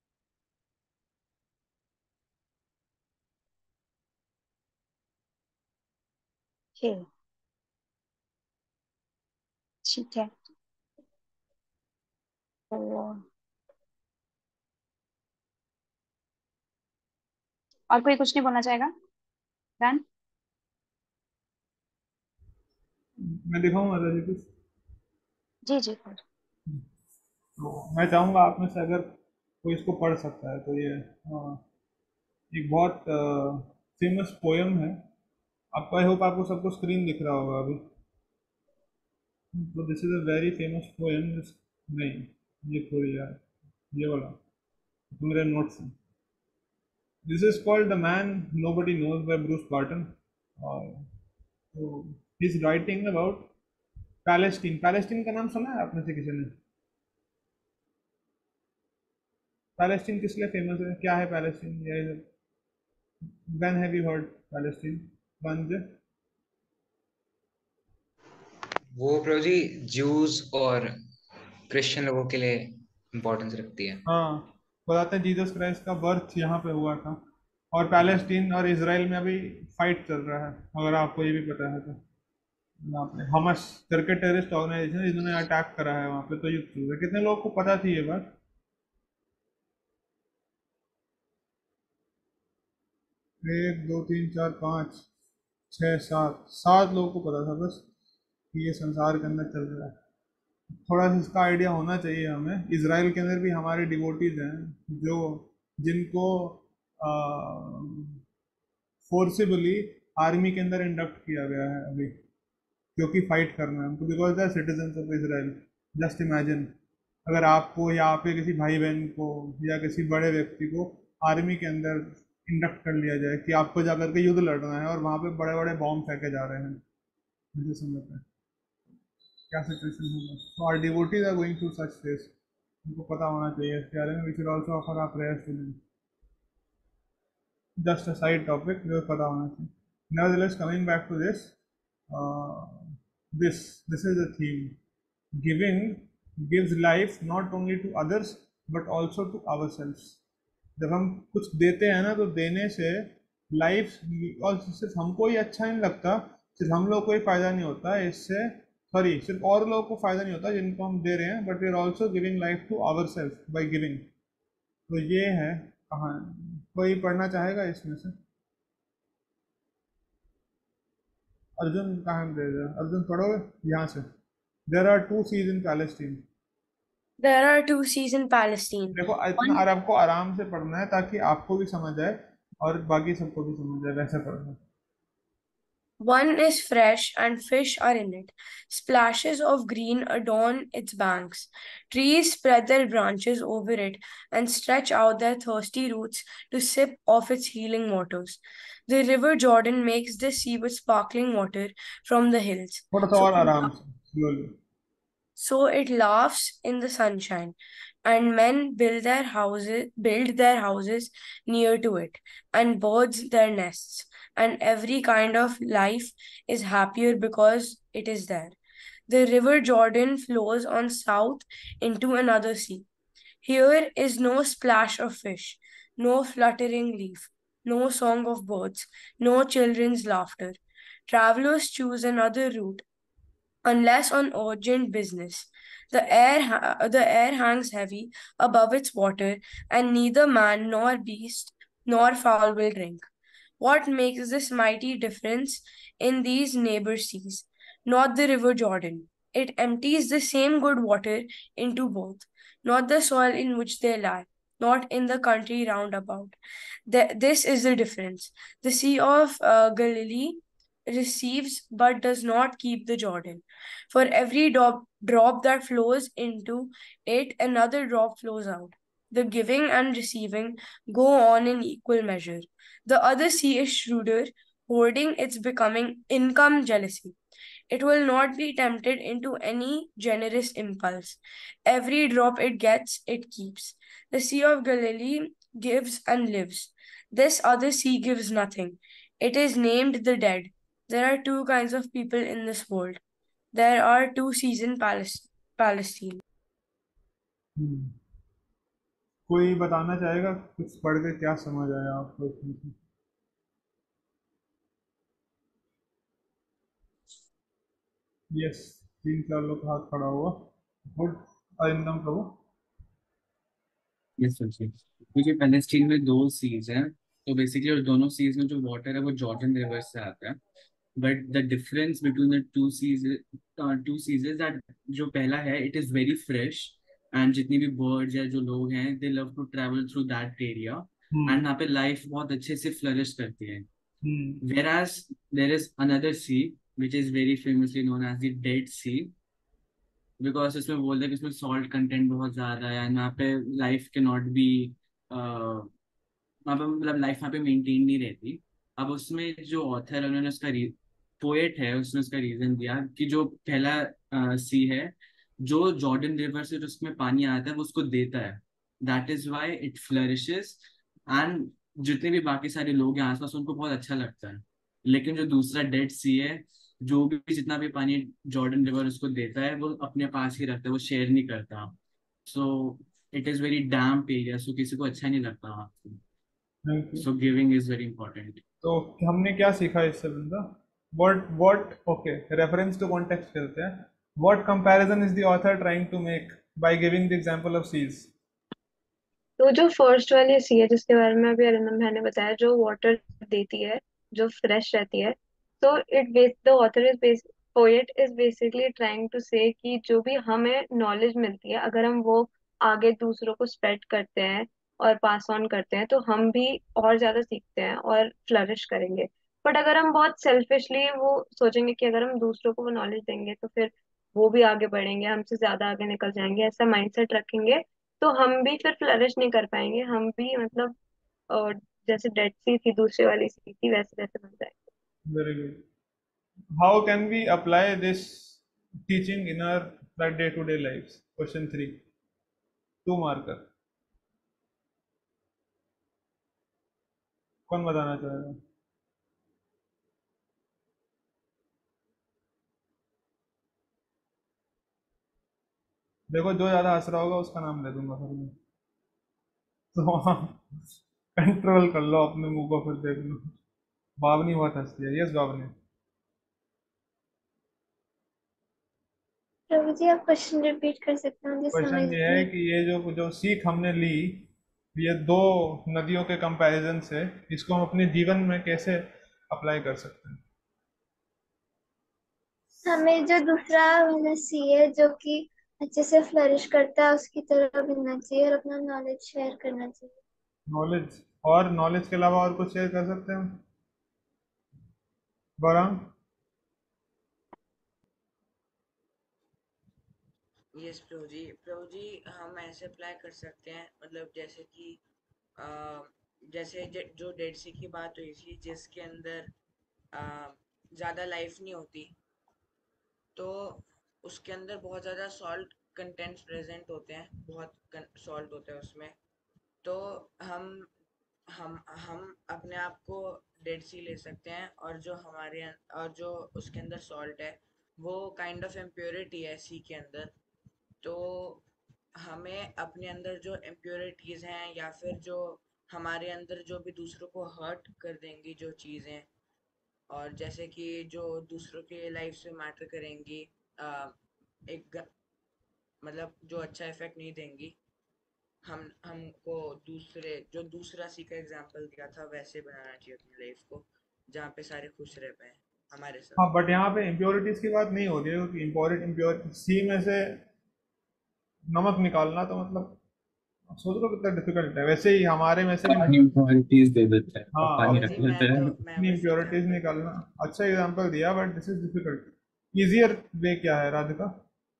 ठीक ठीक है। तो और कोई कुछ नहीं बोलना चाहेगा? डन। मैं दिखाऊँ माता जी कुछ? जी जी। तो मैं चाहूँगा आप में से अगर कोई इसको पढ़ सकता है तो ये हाँ, एक बहुत फेमस पोयम है। आपको आई होप आपको सबको स्क्रीन दिख रहा होगा अभी। तो this is a very famous poem. नहीं, ये थोड़ी यार, ये वाला तो मेरे नोट्स हैं। This is called the man nobody knows by Bruce Barton. और तो he is writing about Palestine. Palestine का नाम सुना है आप में से किसी ने? पैलेस्टीन किस लिए फेमस है, क्या है Palestine? When have you heard Palestine? Once वो प्रभु जी ज्यूज और क्रिश्चियन लोगों के लिए इम्पोर्टेंस रखती है। हाँ, बताते हैं जीसस क्राइस्ट का बर्थ यहाँ पे हुआ था। और पैलेस्टीन और इसराइल में अभी फाइट चल रहा है, अगर आपको ये भी पता है तो। वहाँ पे हमस करके टेररिस्ट ऑर्गेनाइजेशन, इन्होंने अटैक करा है वहाँ पे, तो युद्ध चल रहा है। कितने लोगों को पता थी ये बात? एक दो तीन चार पाँच छः सात, सात लोगों को पता था बस कि ये संसार के अंदर चल रहा है। थोड़ा सा इसका आइडिया होना चाहिए हमें। इसराइल के अंदर भी हमारे डिवोटीज हैं जो जिनको फोर्सिबली आर्मी के अंदर इंडक्ट किया गया है अभी, क्योंकि फाइट करना है हमको, because they are citizen of Israel. Just imagine अगर आपको या आपके किसी भाई बहन को या किसी बड़े व्यक्ति को आर्मी के अंदर इंडक्ट कर लिया जाए कि आपको जाकर के युद्ध लड़ना है, और वहाँ पे बड़े बड़े बॉम्ब फेंके जा रहे हैं, मुझे समझ में क्या सिचुएशन होगा। So our devotees are going through such face. उनको पता होना चाहिए इसके बारे में। We should also offer our prayers to them. Just a side topic जो पता होना चाहिए। Nevertheless, coming back to this, uh, this this is the theme. Giving gives life not only to others but also to ourselves. जब हम कुछ देते हैं ना, तो देने से लाइफ, और सिर्फ हमको ही अच्छा नहीं लगता, सिर्फ हम लोग को ही फायदा नहीं होता है इससे, सॉरी, सिर्फ और लोगों को फायदा नहीं होता जिनको हम दे रहे हैं, but we are also giving life to our self by giving. तो ये है कहानी। कोई पढ़ना चाहेगा इसमें से? अर्जुन कहाँ दे दे अर्जुन, पढ़ोगे यहाँ से? There are two seas in Palestine. There are two seas in Palestine. देखो इतना, One और आपको आराम से पढ़ना है ताकि आपको भी समझ आए और बाकी सबको भी समझ आए, वैसे पढ़ना है। One is fresh and fish are in it. Splashes of green adorn its banks. Trees spread their branches over it and stretch out their thirsty roots to sip of its healing waters. The river Jordan makes the sea with sparkling water from the hills. थोड़ा सा So और आराम से, slowly. so it laughs in the sunshine, and men build their houses build their houses near to it, and birds their nests, and every kind of life is happier because it is there. The river Jordan flows on south into another sea. Here is no splash of fish, no fluttering leaf, no song of birds, no children's laughter. Travelers choose another route unless on urgent business. The air, ha- the air hangs heavy above its water, and neither man nor beast nor fowl will drink. What makes this mighty difference in these neighbor seas? Not the river Jordan. It empties the same good water into both, not the soil in which they lie, not in the country round about. Th- this is the difference. The Sea of uh, Galilee receives but does not keep the Jordan. For every drop, drop that flows into it, another drop flows out. The giving and receiving go on in equal measure. The other sea is shrewder, hoarding its becoming income jealousy. It will not be tempted into any generous impulse. Every drop it gets, it keeps. The Sea of Galilee gives and lives. This other sea gives nothing. It is named the dead. There are two kinds of people in this world. There are two seas in Palis- Palestine. Hmm. कोई बताना चाहेगा कुछ पढ़ के क्या समझ आया आपको इसमें से? यस, तीन चार लोग का हाथ खड़ा हुआ। Good. Arindam Prabhu. Yes sir, क्योंकि पैलेस्टीन में दो सीज हैं, तो बेसिकली उस दोनों सीज में जो वाटर है वो जॉर्डन रिवर से आता है। But the difference between the two seas two seas is that जो पहला है it is very fresh, and जितनी भी बर्ड्स या जो लोग हैं they love to travel through that area, and वहाँ पे लाइफ बहुत अच्छे से फ्लरिश करती है। Hmm. Whereas there is another sea which is very famously known as the Dead Sea, because उसमें बोलते हैं कि उसमें सॉल्ट कंटेंट बहुत ज्यादा है, एंड वहाँ पे लाइफ के नॉट बी वहाँ पे मतलब लाइफ वहाँ पे मेंटेन नहीं रहती। अब उसमें जो ऑथर उन्होंने उसका पोएट है उसने उसका रीजन दिया कि जो पहला सी है जो जॉर्डन रिवर से जो उसमें पानी आता है वो उसको देता है, that is why it flourishes, and जितने भी बाकी सारे लोग हैं आसपास उनको बहुत अच्छा लगता है। लेकिन जो दूसरा डेड सी है, जो भी जितना भी पानी जॉर्डन रिवर उसको देता है वो अपने पास ही रखता है, वो शेयर नहीं करता। So it is very damp area, so किसी को अच्छा नहीं लगता वहाँ। Thank you. So giving is very important. तो हमने क्या सीखा इससे बंदा? What what okay, reference to context करते हैं। What comparison is the author trying to make by giving the example of seas? तो जो फर्स्ट वाली सी है जिसके बारे में अभी अरिंदम भाई ने बताया, जो वाटर देती है, जो फ्रेश रहती है, तो it base the author is base poet is basically trying to say कि जो भी हमें नॉलेज मिलती है अगर हम वो आगे दूसरों को स्प्रेड करते हैं और पास ऑन करते हैं तो हम भी और ज्यादा सीखते हैं और फ्लरिश करेंगे। बट अगर हम बहुत सेल्फिशली वो सोचेंगे कि अगर हम दूसरों को वो नॉलेज देंगे तो फिर वो भी आगे बढ़ेंगे, हमसे ज्यादा आगे निकल जाएंगे, ऐसा माइंडसेट रखेंगे, तो हम भी फिर फ्लरिश नहीं कर पाएंगे। हम भी मतलब अ, जैसे डेड सी थी दूसरे वाली सी थी वैसे वैसे बन जाएंगे। Very good. How can we apply this teaching in our day to day life? Question three, two marker. कौन बताना चाहेगा? देखो, जो ज्यादा हंस रहा होगा उसका नाम ले दूंगा फिर मैं। तो कंट्रोल कर लो अपने मुंह को, फिर देख लो। बावनी बहुत हंसती है। यस बावनी। प्रभु जी आप क्वेश्चन रिपीट कर सकते हैं, मुझे समझ क्वेश्चन ये है नहीं। कि ये जो जो सीख हमने ली, ये दो नदियों के कंपैरिजन से, इसको हम अपने जीवन में कैसे अप्लाई कर सकते हैं? हमें जो दूसरा वाला सी है जो कि अच्छे से फ्लरिश करता है उसकी तरफ मिलना चाहिए और अपना नॉलेज शेयर करना चाहिए। नॉलेज, और नॉलेज के अलावा और कुछ शेयर कर सकते हैं हम? गौरांग? यस प्रभु जी, प्रभु जी हम ऐसे अप्लाई कर सकते हैं, मतलब जैसे कि अ, जैसे ज- जो डेड सी की बात हुई थी जिसके अंदर अ, ज़्यादा लाइफ नहीं होती, तो उसके अंदर बहुत ज़्यादा सॉल्ट कंटेंट्स प्रेजेंट होते हैं, बहुत सॉल्ट होता है उसमें। तो हम हम हम अपने आप को डेड सी ले सकते हैं, और जो हमारे अं- और जो उसके अंदर सॉल्ट है वो काइंड ऑफ इम्प्योरिटी है सी के अंदर। तो हमें अपने अंदर जो इम्प्योरिटीज हैं या फिर जो हमारे अंदर जो भी दूसरों को हर्ट कर देंगी जो चीज़ें, और जैसे कि जो दूसरों के लाइफ से मैटर करेंगी, आ, एक ग- मतलब जो अच्छा इफेक्ट नहीं देंगी, हम हमको दूसरे जो दूसरा सी का एग्जाम्पल दिया था वैसे बनाना चाहिए अपनी लाइफ को, जहाँ पे सारे खुश रह पाए हमारे हाँ, साथ। बट यहाँ पे इम्प्योरिटीज की बात नहीं हो रही है, क्योंकि इम्प्योरिट इम्प्योर सी में से नमक निकालना तो मतलब सोच लो कितना डिफिकल्ट है। वैसे ही हमारे में से भी, पानी इम्प्योरिटीज दे देता है और हाँ, पानी अब प्रभु रख जी मैं लेता तो है। मैं इतनी बस इम्प्योरिटीज एग्जाम्पल दे निकालना। रहा हूँ। अच्छा एग्जांपल दिया, but this is difficult. Easier way क्या है Radhika?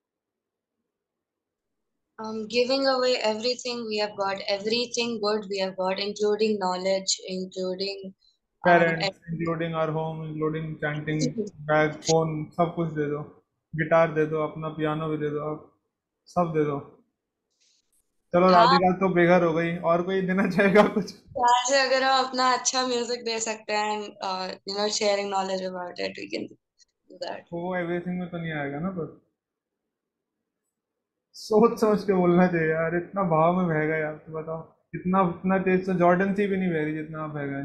Um, giving away everything we have got, everything good we have got, including knowledge, including um, parents, including our home, including chanting, bag, phone, सब कुछ दे दो। Guitar दे दो, अपना piano भी दे दो, आप सब दे दो। चलो हाँ, राधिका तो बेघर हो गई, और कोई देना चाहेगा कुछ? प्यार से अगर हम अपना अच्छा म्यूजिक दे सकते हैं, you know sharing knowledge about it, we can do that. तो वो एवरीथिंग में तो नहीं आएगा ना, पर सोच समझ के बोलना चाहिए यार। इतना भाव में बह गए यार, तो बताओ। इतना इतना तेज तो जॉर्डन सी भी नहीं बह रही जितना आप बह गए।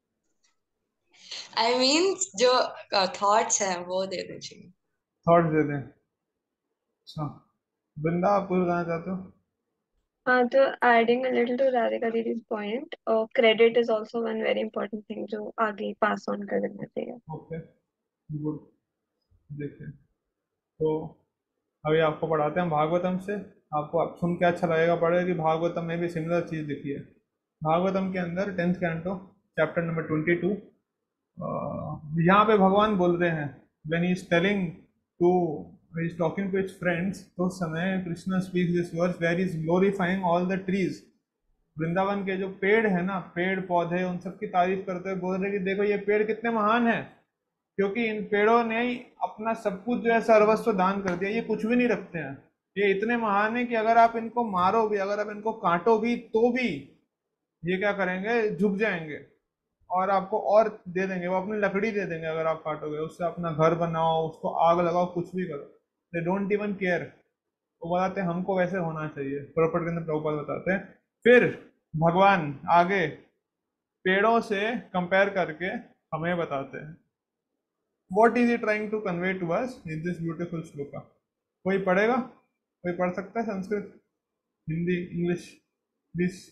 आई मीन जो थॉट्स हैं वो दे दे चाहिए। थॉट्स दे दें? अच्छा, वृंदा आप कुछ बताना चाहते हो? हाँ, तो adding a little to Radhika दीदीज point, credit is also one very important thing जो आगे पास ऑन कर देना चाहिए। Okay, good. देखिए, तो अभी आपको पढ़ाते हैं भागवतम से। आपको आप सुन के अच्छा लगेगा पढ़े कि भागवतम में भी सिमिलर चीज़ लिखी है। भागवतम के अंदर tenth canto, chapter number twenty two, यहाँ पे भगवान बोल रहे हैं, when he is telling to, he is talking to his friends, तो उस समय Krishna speaks this verse where is glorifying all the trees. Vrindavan के जो पेड़ है ना, पेड़ पौधे, उन सब की तारीफ करते हुए बोल रहे हैं कि देखो ये पेड़ कितने महान हैं, क्योंकि इन पेड़ों ने ही अपना सब कुछ जो है सर्वस्व दान कर दिया। ये कुछ भी नहीं रखते हैं। ये इतने महान है कि अगर आप इनको मारो भी, अगर आप इनको काटो भी, तो भी ये क्या करेंगे, झुक जाएंगे और आपको और दे देंगे। वो अपनी लकड़ी दे देंगे अगर आप काटोगे, उससे अपना घर बनाओ, उसको आग लगाओ, कुछ भी करो। They don't even care. वो बताते हैं हमको वैसे होना चाहिए। प्रॉपर्टी के अंदर प्रभुपाद बताते हैं। फिर भगवान आगे पेड़ों से कंपेयर करके हमें बताते हैं what is he trying to convey to us in this beautiful shloka. कोई पढ़ेगा? कोई पढ़ सकता है? Sanskrit, Hindi, English, please.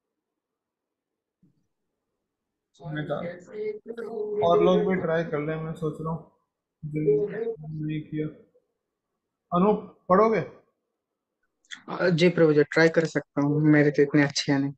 और लोग भी ट्राई कर ले, मैं सोच रहा हूँ जिन नहीं किया। अनूप, पढ़ोगे? जी प्रभु जी, ट्राई कर सकता हूँ, मेरे तो इतने अच्छे हैं नहीं।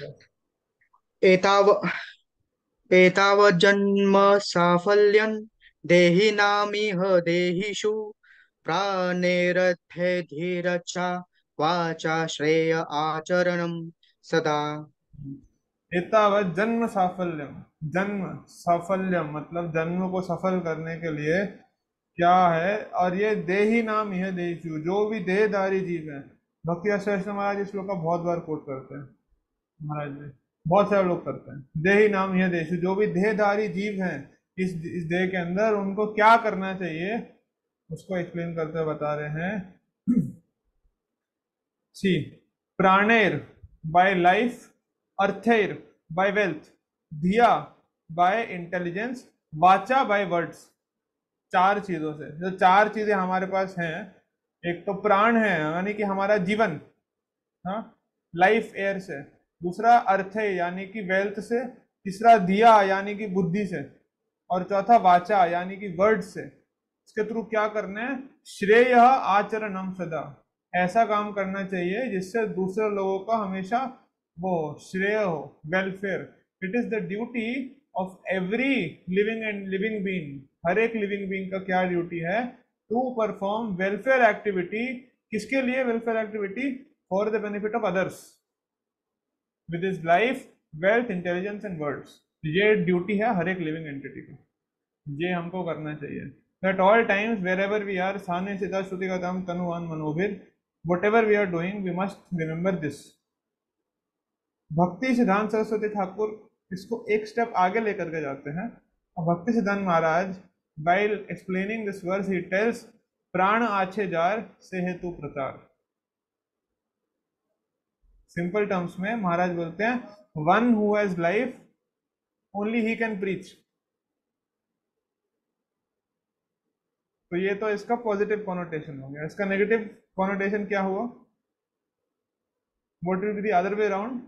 एताव एतावज्जन्म साफल्यं देहिनामिह देहिषु प्राणेरध्ये धीरचा वाचा श्रेय आचरणं सदा। एतावत जन्म साफल्यम। जन्म साफल्यम मतलब जन्म को सफल करने के लिए क्या है, और ये देही नाम यह देशु, जो भी देहधारी जीव है। भक्ति अष्टोत्तर महाराज इस श्लोक का बहुत बार कोट करते हैं, महाराज जी, बहुत सारे लोग करते हैं। देही नाम यह देशु, जो भी देहधारी जीव हैं इस इस देह के अंदर, उनको क्या करना चाहिए उसको एक्सप्लेन करते हुए बता रहे हैं। सी प्राणेर, बाय लाइफ, अर्थैर बाय वेल्थ, धिया बाय इंटेलिजेंस, वाचा बाय वर्ड्स। चार चीजों से, जो चार चीजें हमारे पास हैं, एक तो प्राण है यानी कि हमारा जीवन, हाँ, लाइफ एयर से, दूसरा अर्थ है यानी कि वेल्थ से, तीसरा दिया यानी कि बुद्धि से, और चौथा वाचा यानी कि वर्ड से। इसके थ्रू क्या करना है? श्रेय आचरणम सदा, ऐसा काम करना चाहिए जिससे दूसरे लोगों का हमेशा वो श्रेय हो, welfare. It is the duty of every living and living being, हर एक लिविंग बीइंग का क्या ड्यूटी है? To perform welfare activity. किसके लिए welfare activity? For the benefit of others with his life, wealth, intelligence and words. ये duty है हर एक लिविंग एंटिटी का, ये हमको करना चाहिए। At all times, wherever we are, Sane Sita Shruti गतम तनुवान मनोभिर, whatever we are doing, we must remember this. भक्ति सिद्धांत सरस्वती ठाकुर इसको एक स्टेप आगे लेकर के जाते हैं, और भक्ति सिद्धांत महाराज while explaining this verse he tells, प्राण आछे जार से हेतु प्रचार। सिंपल टर्म्स में महाराज बोलते हैं, one who has life only he can preach. तो ये तो इसका पॉजिटिव कॉनोटेशन हो गया। इसका नेगेटिव कॉनोटेशन क्या हुआ? What will be the other way around?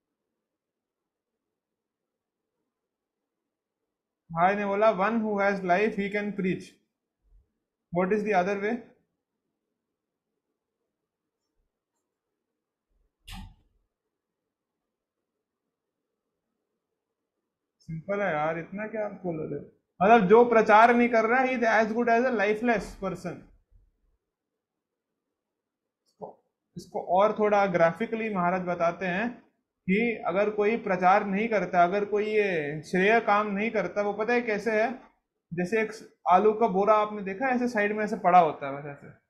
भाई ने बोला one who has life he can preach. What is the other way? Simple है यार, इतना क्या आप बोल रहे हो? मतलब जो प्रचार नहीं कर रहा है, he is as good as a lifeless person. इसको और थोड़ा ग्राफिकली महाराज बताते हैं कि अगर कोई प्रचार नहीं करता, अगर कोई ये श्रेय काम नहीं करता, वो पता है कैसे है? जैसे एक आलू का बोरा आपने देखा है, ऐसे साइड में ऐसे पड़ा होता है, वैसे ऐसे,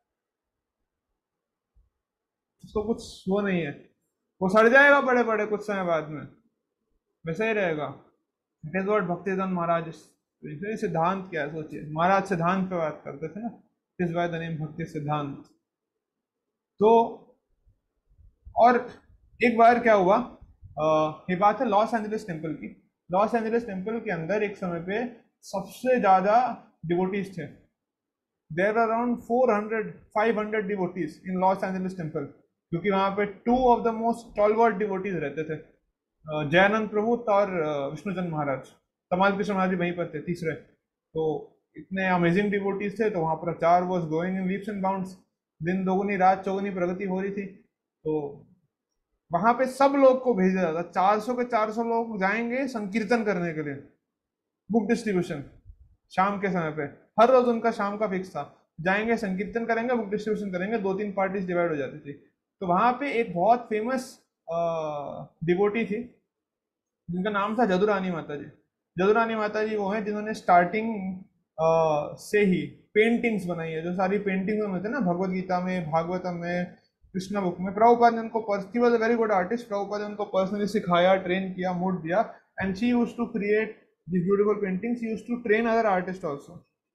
उसको कुछ वो नहीं है, वो सड़ जाएगा बड़े बड़े कुछ समय बाद में, वैसा ही रहेगा। It is what Bhaktisiddhanta Maharaj, सिद्धांत क्या है सोचिए, महाराज सिद्धांत पे बात करते थे ना, इस बाय द नेम भक्ति सिद्धांत। तो और एक बार क्या हुआ, आ, ये बात है लॉस एंजलिस टेम्पल की। लॉस एंजलिस टेम्पल के अंदर एक समय पे सबसे ज्यादा डिवोटीज थे। There are around four hundred five hundred devotees in Los Angeles temple, क्योंकि वहां पे two of the most stalwart devotees रहते थे, जयानंद प्रभु और विष्णुचंद महाराज। तमाल कृष्ण महाराज भी वहीं पर थे तीसरे। तो इतने अमेजिंग डिवोटीज थे, तो वहां प्रचार was going in leaps and bounds, दिन दोगुनी रात चौगुनी प्रगति हो रही थी। तो वहां पे सब लोग को भेजा जाता, चार सौ के चार सौ लोग जाएंगे संकीर्तन करने के लिए। बुक डिस्ट्रीब्यूशन शाम के समय पे, हर रोज उनका शाम का फिक्स था, जाएंगे संकीर्तन करेंगे, बुक डिस्ट्रीब्यूशन करेंगे, दो तीन पार्टीज डिवाइड हो जाती थी। तो वहां पे एक बहुत फेमस डिवोटी थी जिनका नाम था जदुरानी माता जी। जदुरानी माता जी वो हैं जिन्होंने स्टार्टिंग से ही पेंटिंग्स बनाई है, जो सारी पेंटिंग्स में होते हैं ना, भगवत गीता में, भागवतम में, कृष्णा बुक में। प्रभुपाद ने उनको, he was a very good artist, Prabhupada ने उनको पर्सनली सिखाया, ट्रेन किया, मोड दिया, and she used to create this beautiful paintings, she used to train other artist also.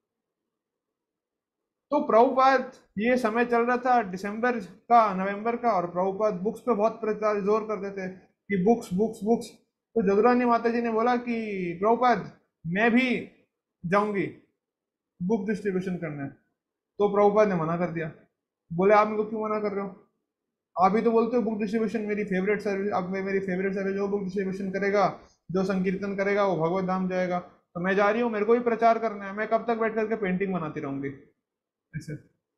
तो प्रभुपाद, ये समय चल रहा था दिसंबर का, नवंबर का, और प्रभुपाद बुक्स पे बहुत प्रचार जोर करते थे कि बुक्स बुक्स बुक्स। तो जदुरानी माता जी ने बोला कि प्रभुपाद मैं भी जाऊंगी बुक डिस्ट्रीब्यूशन करने। तो प्रभुपाद ने मना कर दिया, बोले आप मेरे को क्यों मना कर रहे हो? आप ही तो बोलते हो बुक डिस्ट्रीब्यूशन मेरी फेवरेट सर्विस, अब मेरी फेवरेट सर्विस, जो बुक डिस्ट्रीब्यूशन करेगा, जो संकीर्तन करेगा, वो भगवत धाम जाएगा। तो मैं जा रही हूँ, मेरे को भी प्रचार करना है, मैं कब तक बैठ करके पेंटिंग बनाती रहूंगी? ऐसे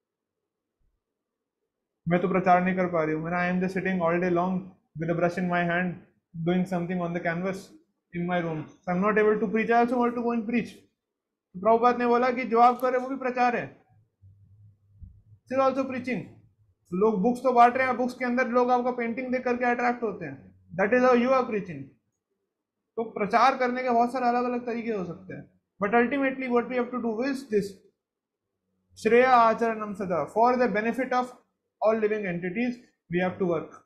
मैं तो प्रचार नहीं कर पा रही हूँ, मेरा I am just sitting all day long with a brush in my hand doing something on the canvas in my room, so I am not able to preach, I also want to go and preach. Prabhupada ने बोला कि जो आप कर रहे हो वो भी प्रचार है, इट ऑल्सो प्रीचिंग। लोग बुक्स तो बांट रहे हैं, बुक्स के अंदर लोग आपका पेंटिंग देख करके अट्रैक्ट होते हैं, that is how you are preaching. तो प्रचार करने के बहुत सारे अलग अलग तरीके हो सकते हैं, but ultimately what we have to do is this, श्रेय आचरणम सदा, for the benefit of all living entities we have to work.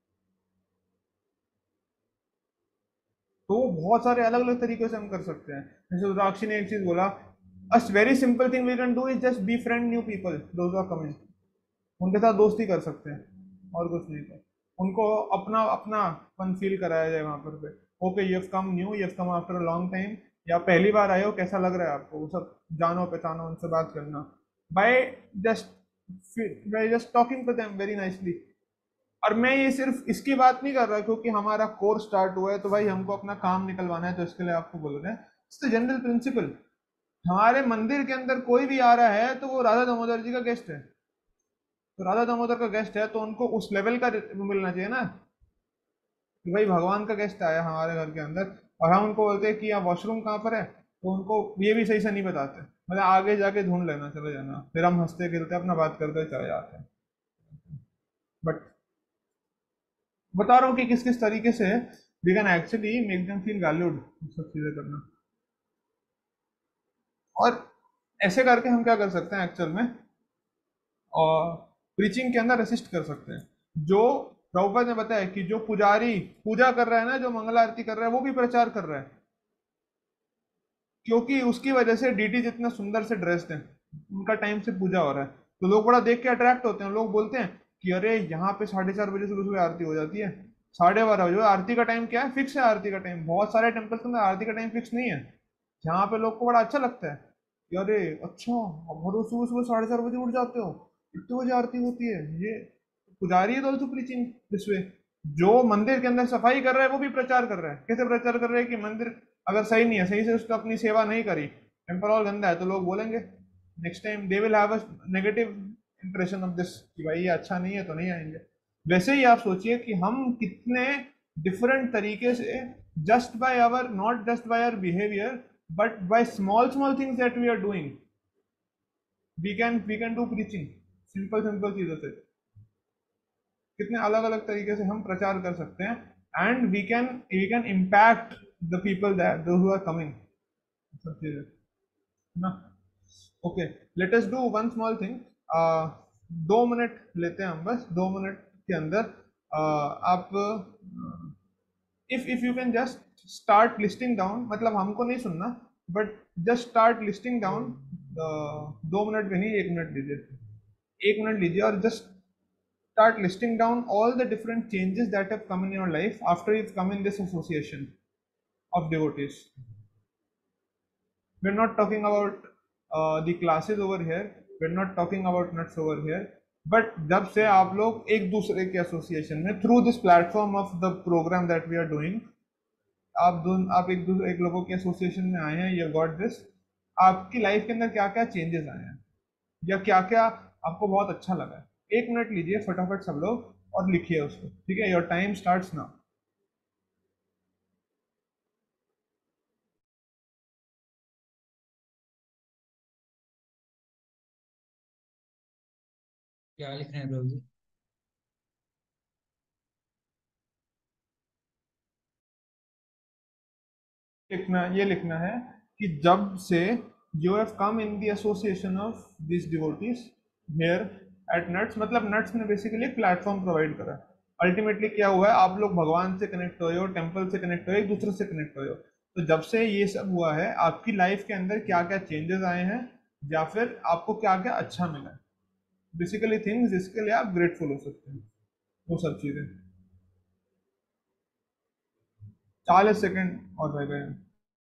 तो बहुत सारे अलग अलग तरीके से हम कर सकते हैं। जैसे रुद्राक्षी ने एक चीज बोला, a very simple thing we can do is just be friend new people, those are coming, उनके साथ दोस्ती कर सकते हैं और कुछ नहीं कर। उनको अपना अपनापन फील कराया जाए वहां पर पे। Okay, you have come new, you have come after a long time, या पहली बार आए हो, कैसा लग रहा है आपको, वो सब जानो पहचानो, उनसे बात करना by just by just talking to them very nicely. और मैं ये सिर्फ इसकी बात नहीं कर रहा क्योंकि हमारा कोर्स स्टार्ट हुआ है तो भाई हमको अपना काम निकलवाना है तो इसके लिए आपको बोल रहे हैं। It's the general principle. हमारे मंदिर के अंदर कोई भी आ रहा है तो वो राधा दामोदर जी का गेस्ट है, तो राधा दामोदर का गेस्ट है तो उनको उस लेवल का मिलना चाहिए ना कि भाई भगवान का गेस्ट आया हमारे घर के अंदर, और हम उनको बोलते हैं कि यहाँ वॉशरूम कहाँ पर है, तो उनको ये भी सही से नहीं बताते, मतलब आगे जाके ढूंढ लेना, चले जाना, फिर हम हंसते खेलते अपना बात करते चले जाते हैं। बट बता रहा हूँ कि किस किस तरीके से we can actually make them feel valued, सब चीज़ें करना। और ऐसे करके हम क्या कर सकते हैं एक्चुअल में, और प्रीचिंग के अंदर असिस्ट कर सकते हैं। जो प्रभुपाद ने बताया कि जो पुजारी पूजा कर रहा है ना, जो मंगल आरती कर रहा है, वो भी प्रचार कर रहा है, क्योंकि उसकी वजह से डीटी जितना सुंदर से ड्रेस्ड है, उनका टाइम से पूजा हो रहा है, तो लोग बड़ा देख के अट्रैक्ट होते हैं। लोग बोलते हैं कि अरे यहाँ पे साढ़े चार बजे सुबह सुबह आरती हो जाती है, साढ़े बारह बजे आरती का टाइम क्या है, फिक्स है आरती का टाइम। बहुत सारे टेम्पल्स के अंदर आरती का टाइम फिक्स नहीं है, जहाँ पे लोग को बड़ा अच्छा लगता है कि अरे अच्छा, अब रोज सुबह सुबह साढ़े चार बजे उठ जाते हो, इतने बजे आरती होती है। ये पुजारी है ऑल्सो प्रीचिंग दिस वे। जो मंदिर के अंदर सफाई कर रहा है वो भी प्रचार कर रहा है। कैसे प्रचार कर रहा है कि मंदिर अगर सही नहीं है, सही से उसने अपनी सेवा नहीं करी, टेम्पल और गंदा है, तो लोग बोलेंगे next time they will have a negative impression of this कि भाई ये अच्छा नहीं है तो नहीं आएंगे। वैसे ही आप सोचिए कि हम कितने डिफरेंट तरीके से just by our not just by our behaviour but by small small things that we are doing we can we can do preaching. Simple simple चीजों से कितने अलग अलग तरीके से हम प्रचार कर सकते हैं, and we can we can impact the people that those who are coming, सब चीजें ना। Okay, let us do one small thing. दो मिनट लेते हैं हम, बस दो मिनट के अंदर uh, आप if if you can just start listing down, मतलब हमको नहीं सुनना but just start listing down. दो मिनट भी नहीं, एक मिनट लीजिए, एक मिनट लीजिए और just start listing down all the different changes that have come in your life after you've come in this association of devotees. We're not talking about uh, the classes over here, we're not talking about nuts over here, but जब से आप लोग एक दूसरे के association में through this platform of the programme that we are doing, आप दोनों आप एक दूसरे एक लोगों के एसोसिएशन में आए हैं, यू गॉट दिस, आपकी लाइफ के अंदर क्या क्या चेंजेस आए हैं या क्या क्या आपको बहुत अच्छा लगा है। एक मिनट लीजिए फटाफट सब लोग और लिखिए उसको, ठीक है? Your time starts now. क्या लिखना है प्रभु जी? लिखना ये लिखना है कि जब से you have come in the association of this devotees here at Nuts, मतलब नट्स ने बेसिकली एक प्लेटफॉर्म प्रोवाइड करा। अल्टीमेटली क्या हुआ है, आप लोग भगवान से कनेक्ट हुए हो, टेम्पल से कनेक्ट हुए, एक दूसरे से कनेक्ट हुए हो। तो जब से ये सब हुआ है, आपकी लाइफ के अंदर क्या क्या चेंजेस आए हैं या फिर आपको क्या क्या अच्छा मिला है, बेसिकली थिंग्स जिसके लिए आप ग्रेटफुल हो सकते हैं, वो सब चीज़ें। चालीस सेकेंड और रह गए हैं।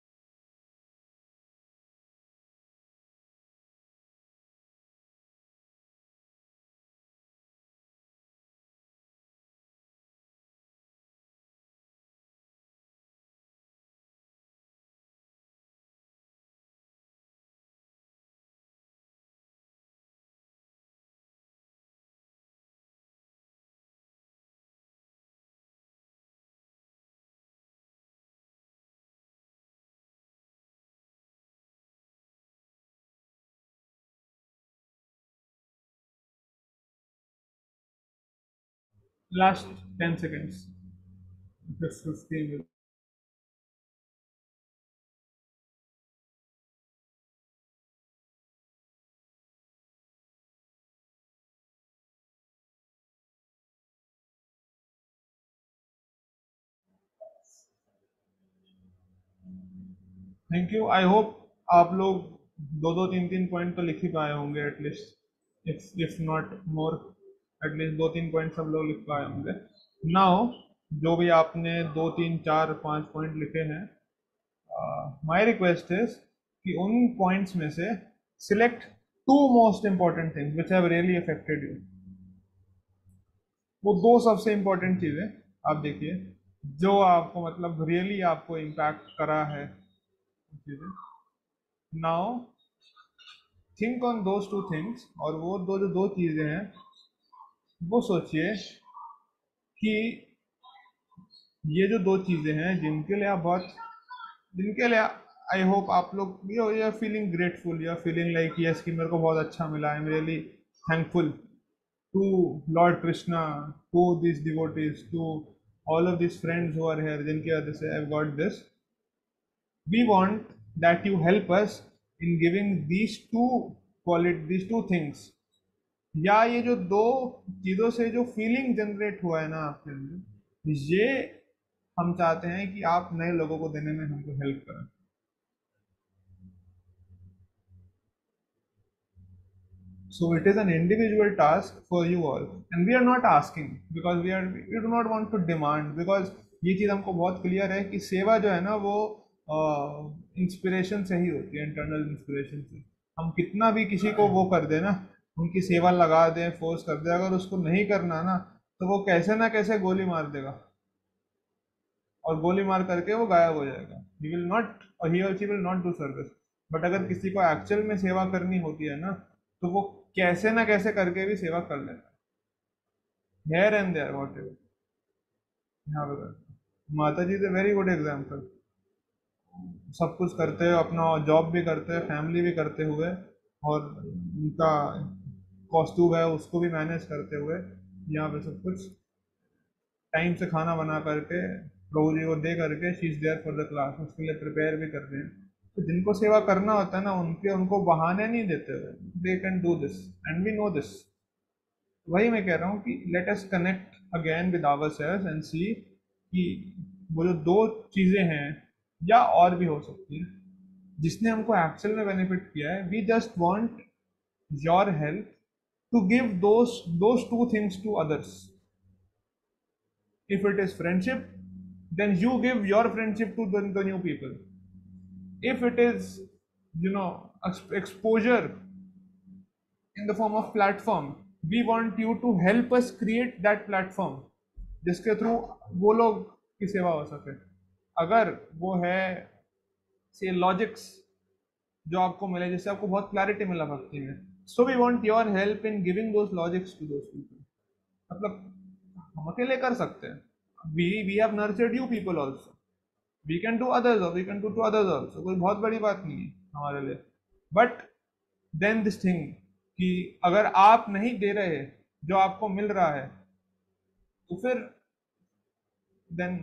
Last ten seconds. Just fifteen. Thank you. I hope आप लोग दो दो तीन तीन पॉइंट तो लिख ही पाए होंगे at least, if if not more, at least दो तीन पॉइंट सब लोग लिख पाए होंगे। नाउ जो भी आपने दो तीन चार पाँच पॉइंट लिखे हैं, माय रिक्वेस्ट इज कि उन पॉइंट्स में से select two most important things which have really affected you. वो दो सबसे इंपॉर्टेंट चीज़ें आप देखिए जो आपको मतलब रियली आपको इम्पैक्ट करा है चीज़ें। Now think on those two things, और वो दो जो दो चीज़ें हैं वो सोचिए कि ये जो दो चीज़ें हैं जिनके लिए आप बहुत जिनके लिए आई होप आप लोग you are feeling grateful, you are feeling like yes कि मेरे को बहुत अच्छा मिला, I am really thankful to Lord Krishna, to this devotees, to all of this friends who are here जिनकी वजह से I got this. We want that you help us in giving these two quality these two things, या ये जो दो चीज़ों से जो फीलिंग जनरेट हुआ है ना आपके अंदर, ये हम चाहते हैं कि आप नए लोगों को देने में हमको हेल्प करें। So it is an individual task for you all, and we are not asking because we are we do not want to demand, because ये चीज़ हमको बहुत क्लियर है कि सेवा जो है ना वो इंस्पिरेशन uh, से ही होती है, इंटरनल इंस्पिरेशन से। हम कितना भी किसी को वो कर दें ना, उनकी सेवा लगा दें, फोर्स कर दें, अगर उसको नहीं करना ना तो वो कैसे ना कैसे गोली मार देगा, और गोली मार करके वो गायब हो जाएगा। ही विल नॉट और ही और she will not do service. But अगर किसी को एक्चुअल में सेवा करनी होती है ना तो वो कैसे ना कैसे करके भी सेवा कर लेता है, here and there whatever. यहाँ पे माता जी is a very good example, सब कुछ करते हुए, अपना जॉब भी करते हैं, फैमिली भी करते हुए, और उनका कॉस्ट्यूम है उसको भी मैनेज करते हुए, यहाँ पे सब कुछ टाइम से खाना बना करके प्रभु जी को दे करके she is there for the class, उसके लिए प्रिपेयर भी करते हैं। तो जिनको सेवा करना होता है ना उनके उनको बहाने नहीं देते हुए, they can do this and we know this. वही मैं कह रहा हूँ कि let us connect again with ourselves and see कि वो जो दो चीज़ें हैं या और भी हो सकती हैं जिसने हमको एक्चुअल में बेनिफिट किया है, we just want your help to give those those two things to others. If it is friendship, then you give your friendship to the, the new people. If it is, you know, exposure in the form of platform, we want you to help us create that platform जिसके through वो लोग की सेवा हो सके। अगर वो है से लॉजिक्स जो आपको मिले, जिससे आपको बहुत क्लैरिटी मिला भक्ति में, so we want your help in giving those logics to those people. मतलब हम अकेले कर सकते हैं, we we have nurtured you people also, we can do others or we can do to others also, कोई बहुत बड़ी बात नहीं है हमारे लिए। बट देन दिस थिंग कि अगर आप नहीं दे रहे जो आपको मिल रहा है तो फिर then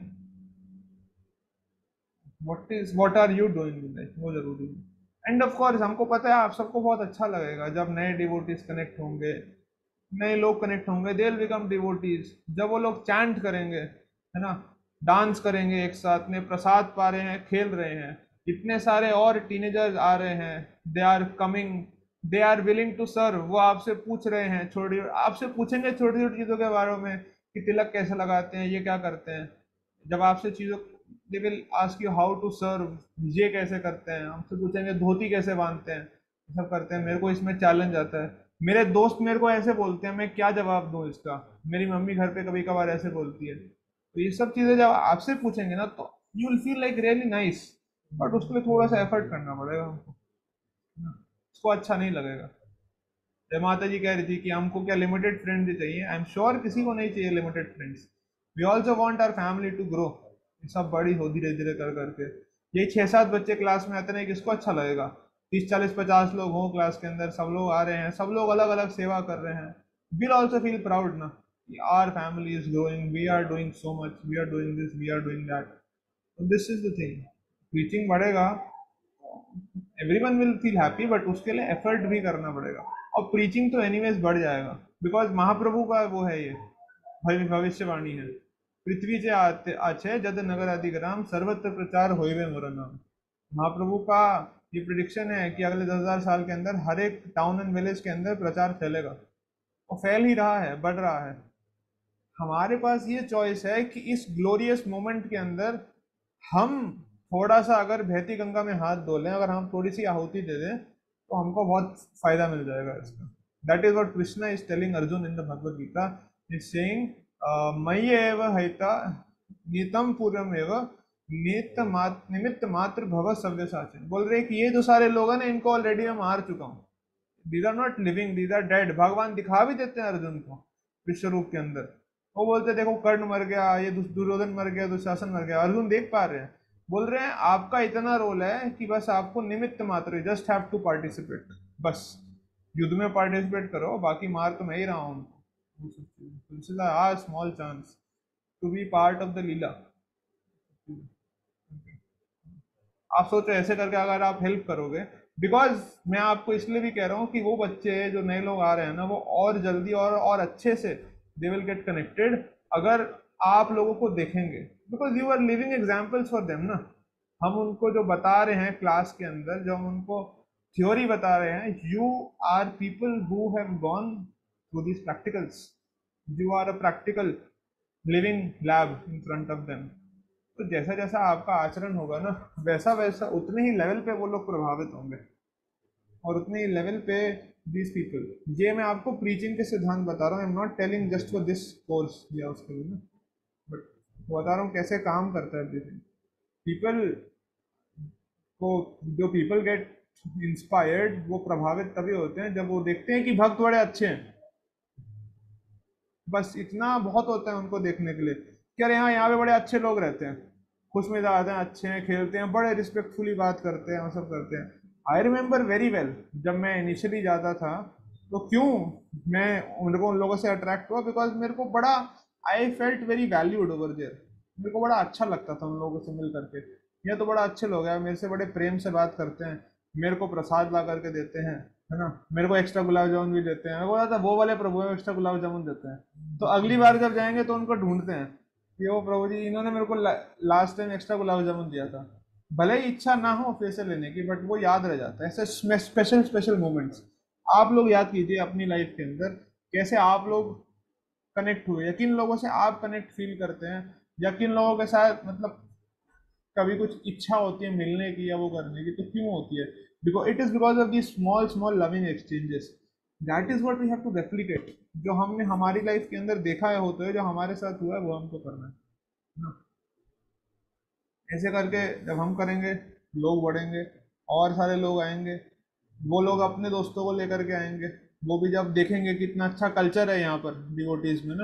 what is what are you doing with it, वो जरूरी है। एंड ऑफ कोर्स हमको पता है आप सबको बहुत अच्छा लगेगा जब नए डिवोटीज कनेक्ट होंगे, नए लोग कनेक्ट होंगे, दे विल बिकम डिवोटीज। जब वो लोग चैंट करेंगे, है ना, डांस करेंगे एक साथ में, प्रसाद पा रहे हैं, खेल रहे हैं, इतने सारे और टीनेजर्स आ रहे हैं, they are coming, they are willing to serve. वो आपसे पूछ रहे हैं, छोटी आपसे पूछेंगे छोटी छोटी चीज़ों के बारे में कि तिलक कैसे लगाते हैं, ये क्या करते हैं। जब आपसे चीज़ों they will ask you how to serve, ये कैसे करते हैं, हमसे पूछेंगे धोती कैसे बांधते हैं, सब करते हैं। मेरे को इसमें चैलेंज आता है, मेरे दोस्त मेरे को ऐसे बोलते हैं, मैं क्या जवाब दूं इसका, मेरी मम्मी घर पे कभी कभार ऐसे बोलती है। तो ये सब चीज़ें जब आपसे पूछेंगे ना तो you will feel like really nice, but उसके लिए थोड़ा सा एफर्ट करना पड़ेगा हमको, उसको अच्छा नहीं लगेगा। जय माता जी कह रही थी कि हमको क्या लिमिटेड फ्रेंड्स ही चाहिए, आई एम श्योर किसी को नहीं चाहिए limited friends. We also want our family to grow, सब बड़ी हो धीरे धीरे कर करके। ये छः सात बच्चे क्लास में आते नहीं, किसको अच्छा लगेगा? तीस चालीस पचास लोग हों क्लास के अंदर, सब लोग आ रहे हैं, सब लोग अलग अलग सेवा कर रहे हैं, विल ऑल्सो फील प्राउड ना कि our family is growing, we are doing so much, we are doing this, we are doing that. This is the thing, preaching बढ़ेगा, everyone will feel happy, but उसके लिए effort भी करना पड़ेगा। और preaching तो एनीवेज बढ़ जाएगा, बिकॉज महाप्रभु का वो है, ये भविष्यवाणी है, पृथ्वी से आते आछे जद नगर आदि ग्राम सर्वत्र प्रचार होइबे मोर नाम। महाप्रभु का ये प्रिडिक्शन है कि अगले दस हजार साल के अंदर हर एक टाउन एंड विलेज के अंदर प्रचार फैलेगा, और फैल ही रहा है, बढ़ रहा है। हमारे पास ये चॉइस है कि इस ग्लोरियस मोमेंट के अंदर हम थोड़ा सा अगर बहती गंगा में हाथ धो लें, अगर हम थोड़ी सी आहुति दे दें, तो हमको बहुत फायदा मिल जाएगा इसका। That is what Krishna is telling Arjuna in the Bhagavad Gita, is saying मयि एव हैता नीतम पूर्वम एव निमित्त मात्र निमित्त मात्र भव सव्यसाचिन। बोल रहे कि ये जो सारे लोग हैं ना, इनको ऑलरेडी मैं मार चुका हूँ। These are not living, these are dead. भगवान दिखा भी देते हैं अर्जुन को विश्व रूप के अंदर। वो बोलते देखो कर्ण मर गया, ये दुर्योधन मर गया, दुशासन मर गया, अर्जुन देख पा रहे हैं। बोल रहे हैं आपका इतना रोल है कि बस आपको निमित्त मात्र, जस्ट हैव टू पार्टिसिपेट, बस युद्ध में पार्टिसिपेट करो, बाकी मार तो मैं ही रहा हूँ। Small chance to be part of the leela. आप सोचो ऐसे करके अगर आप हेल्प करोगे, बिकॉज मैं आपको इसलिए भी कह रहा हूँ कि वो बच्चे जो नए लोग आ रहे हैं ना, वो और जल्दी और और अच्छे से दे विल गेट कनेक्टेड अगर आप लोगों को देखेंगे, because you are living examples for them ना। हम उनको जो बता रहे हैं क्लास के अंदर, जो हम उनको थ्योरी बता रहे हैं, you are people who have gone through these practicals, you are a practical living lab in front of them. तो जैसा जैसा आपका आचरण होगा ना, वैसा वैसा उतने ही लेवल पे वो लोग प्रभावित होंगे, और उतने ही लेवल पे दीज पीपल। ये मैं आपको प्रीचिंग के सिद्धांत बता रहा हूँ, I am not telling just for this course या उसके लिए ना, बट बता रहा हूँ कैसे काम करता है एवरीथिंग। पीपल को, जो पीपल गेट इंस्पायर्ड, वो प्रभावित तभी होते हैं जब वो देखते हैं कि भक्त बड़े अच्छे हैं। बस इतना बहुत होता है उनको देखने के लिए कि अरे यहाँ यहाँ पे बड़े अच्छे लोग रहते हैं, खुश मिजाज हैं, अच्छे हैं, खेलते हैं, बड़े रिस्पेक्टफुली बात करते हैं, वो सब करते हैं। आई रिमेंबर वेरी वेल, जब मैं इनिशियली जाता था तो क्यों मैं उनको उन लोगों से अट्रैक्ट हुआ, बिकॉज मेरे को बड़ा, I felt very valued over there. मेरे को बड़ा अच्छा लगता था उन लोगों से मिल करके, ये तो बड़ा अच्छे लोग हैं, मेरे से बड़े प्रेम से बात करते हैं, मेरे को प्रसाद ला करके देते हैं, है ना, मेरे को एक्स्ट्रा गुलाब जामुन भी देते हैं। मेरे को लगता है वो वाले प्रभु है एक्स्ट्रा गुलाब जामुन देते हैं, तो अगली बार जब जाएंगे तो उनको ढूंढते हैं कि वो प्रभु जी इन्होंने मेरे को ला, last time extra gulab jamun दिया था। भले ही इच्छा ना हो फिर से लेने की, बट वो याद रह जाता है। ऐसे स्पेशल स्पेशल मोमेंट्स आप लोग याद कीजिए अपनी लाइफ के अंदर, कैसे आप लोग कनेक्ट हुए, या किन लोगों से आप कनेक्ट फील करते हैं, या किन लोगों के साथ मतलब कभी कुछ इच्छा होती है मिलने की या वो करने की, तो क्यों होती है? Because it is because of the small small loving exchanges. That is what we have to replicate. जो हमने हमारी लाइफ के अंदर देखा है होते है, जो हमारे साथ हुआ है, वो हमको करना है ना। ऐसे करके जब हम करेंगे, लोग बढ़ेंगे, और सारे लोग आएंगे, वो लोग अपने दोस्तों को लेकर के आएंगे, वो भी जब देखेंगे कि इतना अच्छा कल्चर है यहाँ पर डिवोटीज में ना,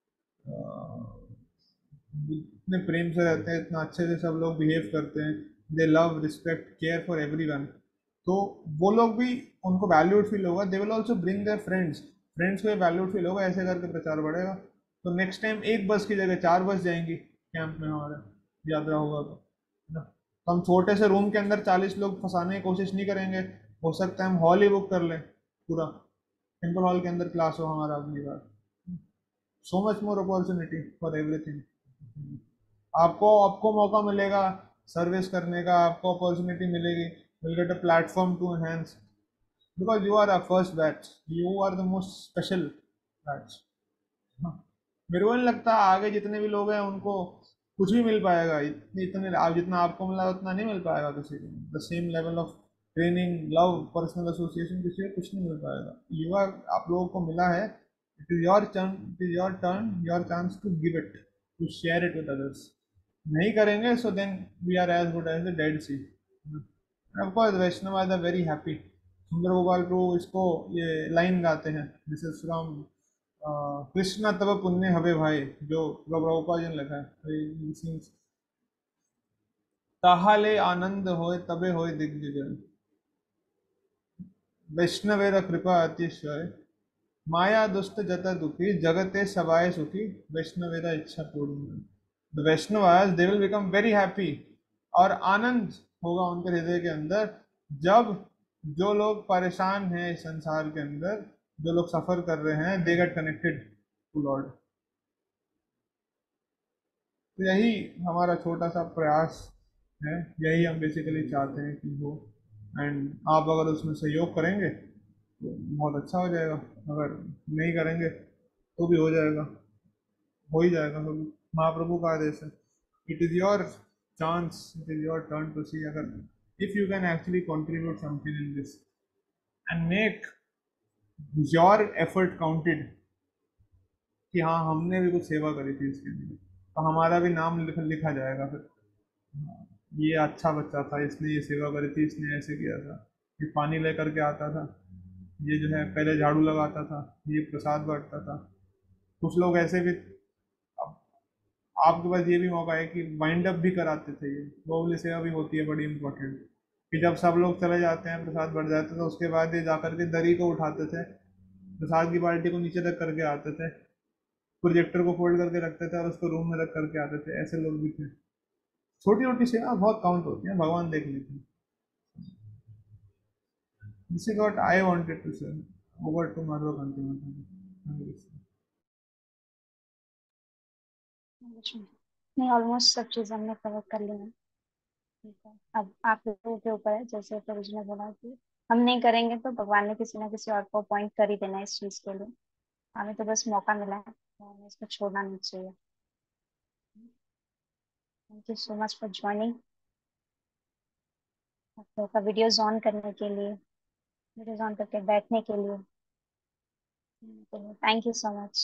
इतने प्रेम से रहते हैं, इतना अच्छे से सब लोग बिहेव करते हैं, they love respect care for everyone, तो वो लोग भी, उनको वैल्यूड फील होगा, they will also bring their friends, friends को वैल्यूड फील होगा। ऐसे करके प्रचार बढ़ेगा, तो नेक्स्ट टाइम एक बस की जगह चार बस जाएंगी कैंप में हमारा यात्रा होगा तो, है ना। तो हम छोटे से रूम के अंदर चालीस लोग फंसाने की कोशिश नहीं करेंगे, हो सकता है हम हॉल ही बुक कर लें, पूरा टेम्पल हॉल के अंदर क्लास हो हमारा अगली बार। So much more opportunity for everything. आपको आपको मौका मिलेगा सर्विस करने का, आपको अपॉर्चुनिटी मिलेगी, will get a platform to enhance, because you are a first batch, you are the most special batch. मेरे को नहीं लगता आगे जितने भी लोग हैं उनको कुछ भी मिल पाएगा, इतने इतने आप जितना आपको मिला उतना नहीं मिल पाएगा किसी को। The same level of training, love, personal association किसी को कुछ नहीं मिल पाएगा। यू आर, आप लोगों को मिला है, it is your turn, it is your turn, your chance to give it, to share it with others. नहीं करेंगे so then we are as good as the dead see. Of course Vaishnava are the very happy. Sundar Gopal प्रभु इसको ये line गाते हैं, this is from Krishna तब पुण्य हवे भाई, जो प्रभुपाद जी ने लिखा है। ताहाले आनंद होय तबे होय दिग्विजय, वैष्णवेर कृपा अतिशय, माया दुष्ट जत दुखी, जगते सबाय सुखी, वैष्णवेरा इच्छा पूर्ण। The Vaishnavas they will become very happy, और आनंद होगा उनके हृदय के अंदर जब जो लोग परेशान हैं इस संसार के अंदर, जो लोग सफर कर रहे हैं, they get connected to Lord. तो यही हमारा छोटा सा प्रयास है, यही हम बेसिकली चाहते हैं कि हो, एंड आप अगर उसमें सहयोग करेंगे तो बहुत अच्छा हो जाएगा, अगर नहीं करेंगे तो भी हो जाएगा। हो ही जाएगा सब। महाप्रभु का आदेश है, it is your chance, it is your turn to see, अगर if you can actually contribute something in this and make your effort counted, कि हाँ हमने भी कुछ सेवा करी थी इसके लिए, तो हमारा भी नाम लिख, लिखा जाएगा फिर, हाँ, ये अच्छा बच्चा था, इसने ये सेवा करी थी, इसने ऐसे किया था, ये पानी लेकर के आता था, ये जो है पहले झाड़ू लगाता था, ये प्रसाद बांटता था। कुछ लोग ऐसे भी, अब आपके पास ये भी मौका है कि वाइंड अप भी कराते थे, ये वो वाली सेवा भी होती है बड़ी इंपॉर्टेंट, कि जब सब लोग चले जाते हैं, प्रसाद बढ़ जाते तो उसके बाद ये जाकर के दरी को उठाते थे, प्रसाद की बाल्टी को नीचे तक करके आते थे, प्रोजेक्टर को फोल्ड करके रखते थे और उसको रूम में रख करके आते थे, ऐसे लोग भी थे। छोटी छोटी सेवा बहुत काउंट होती है, भगवान देख लेते हैं। This is what I wanted to say. Over to Madhav Kanti माता। नहीं, ऑलमोस्ट सब चीज़ हमने कवर कर ली है। ठीक है, अब आप लोगों के ऊपर है, जैसे प्रभु ने बोला कि हम नहीं करेंगे तो भगवान ने किसी ना किसी और को अपॉइंट कर ही देना है इस चीज़ के लिए। हमें तो बस मौका मिला है, तो हमें इसको छोड़ना नहीं चाहिए। Thank you so much for joining. आप लोगों का वीडियोज ऑन करने के लिए, वीडियोज ऑन करके बैठने के लिए, थैंक यू सो मच।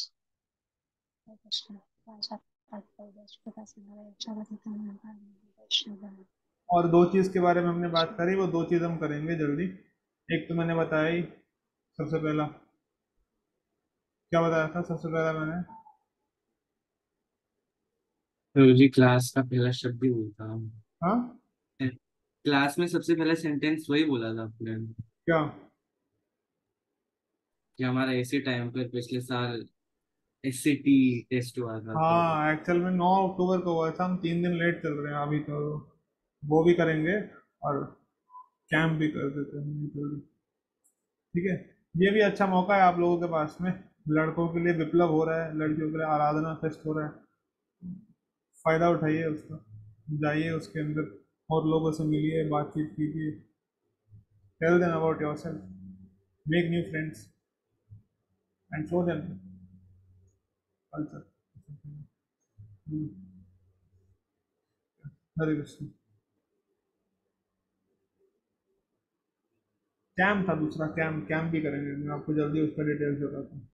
और दो चीज़ के बारे में हमने बात करी, वो दो चीज़ हम करेंगे जल्दी। एक तो मैंने बताया ही, सबसे पहला क्या बताया था सबसे पहला मैंने? तो जी क्लास का पहला शब्द ही वही था। हाँ, क्लास में सबसे पहला सेंटेंस वही बोला था आपने, क्या? कि हमारा ऐसे टाइम पर पिछले साल एससीटी टेस्ट हुआ था, तो हाँ, एक्चुअल में नौ अक्टूबर को हुआ था, हम तीन दिन लेट चल रहे हैं अभी, तो वो भी करेंगे और कैंप भी कर देते हैं जल्दी। ठीक है, ये भी अच्छा मौका है आप लोगों के पास में, लड़कों के लिए विप्लव हो रहा है, लड़कियों के लिए आराधना फेस्ट हो रहा है, फायदा उठाइए उसका, जाइए उसके अंदर और लोगों से मिलिए, बातचीत कीजिए, tell them about yourself, make new friends and show them culture. Hare Krishna. Camp था दूसरा, कैंप कैंप भी करेंगे, मैं आपको जल्दी उसका डिटेल्स बताता हूँ।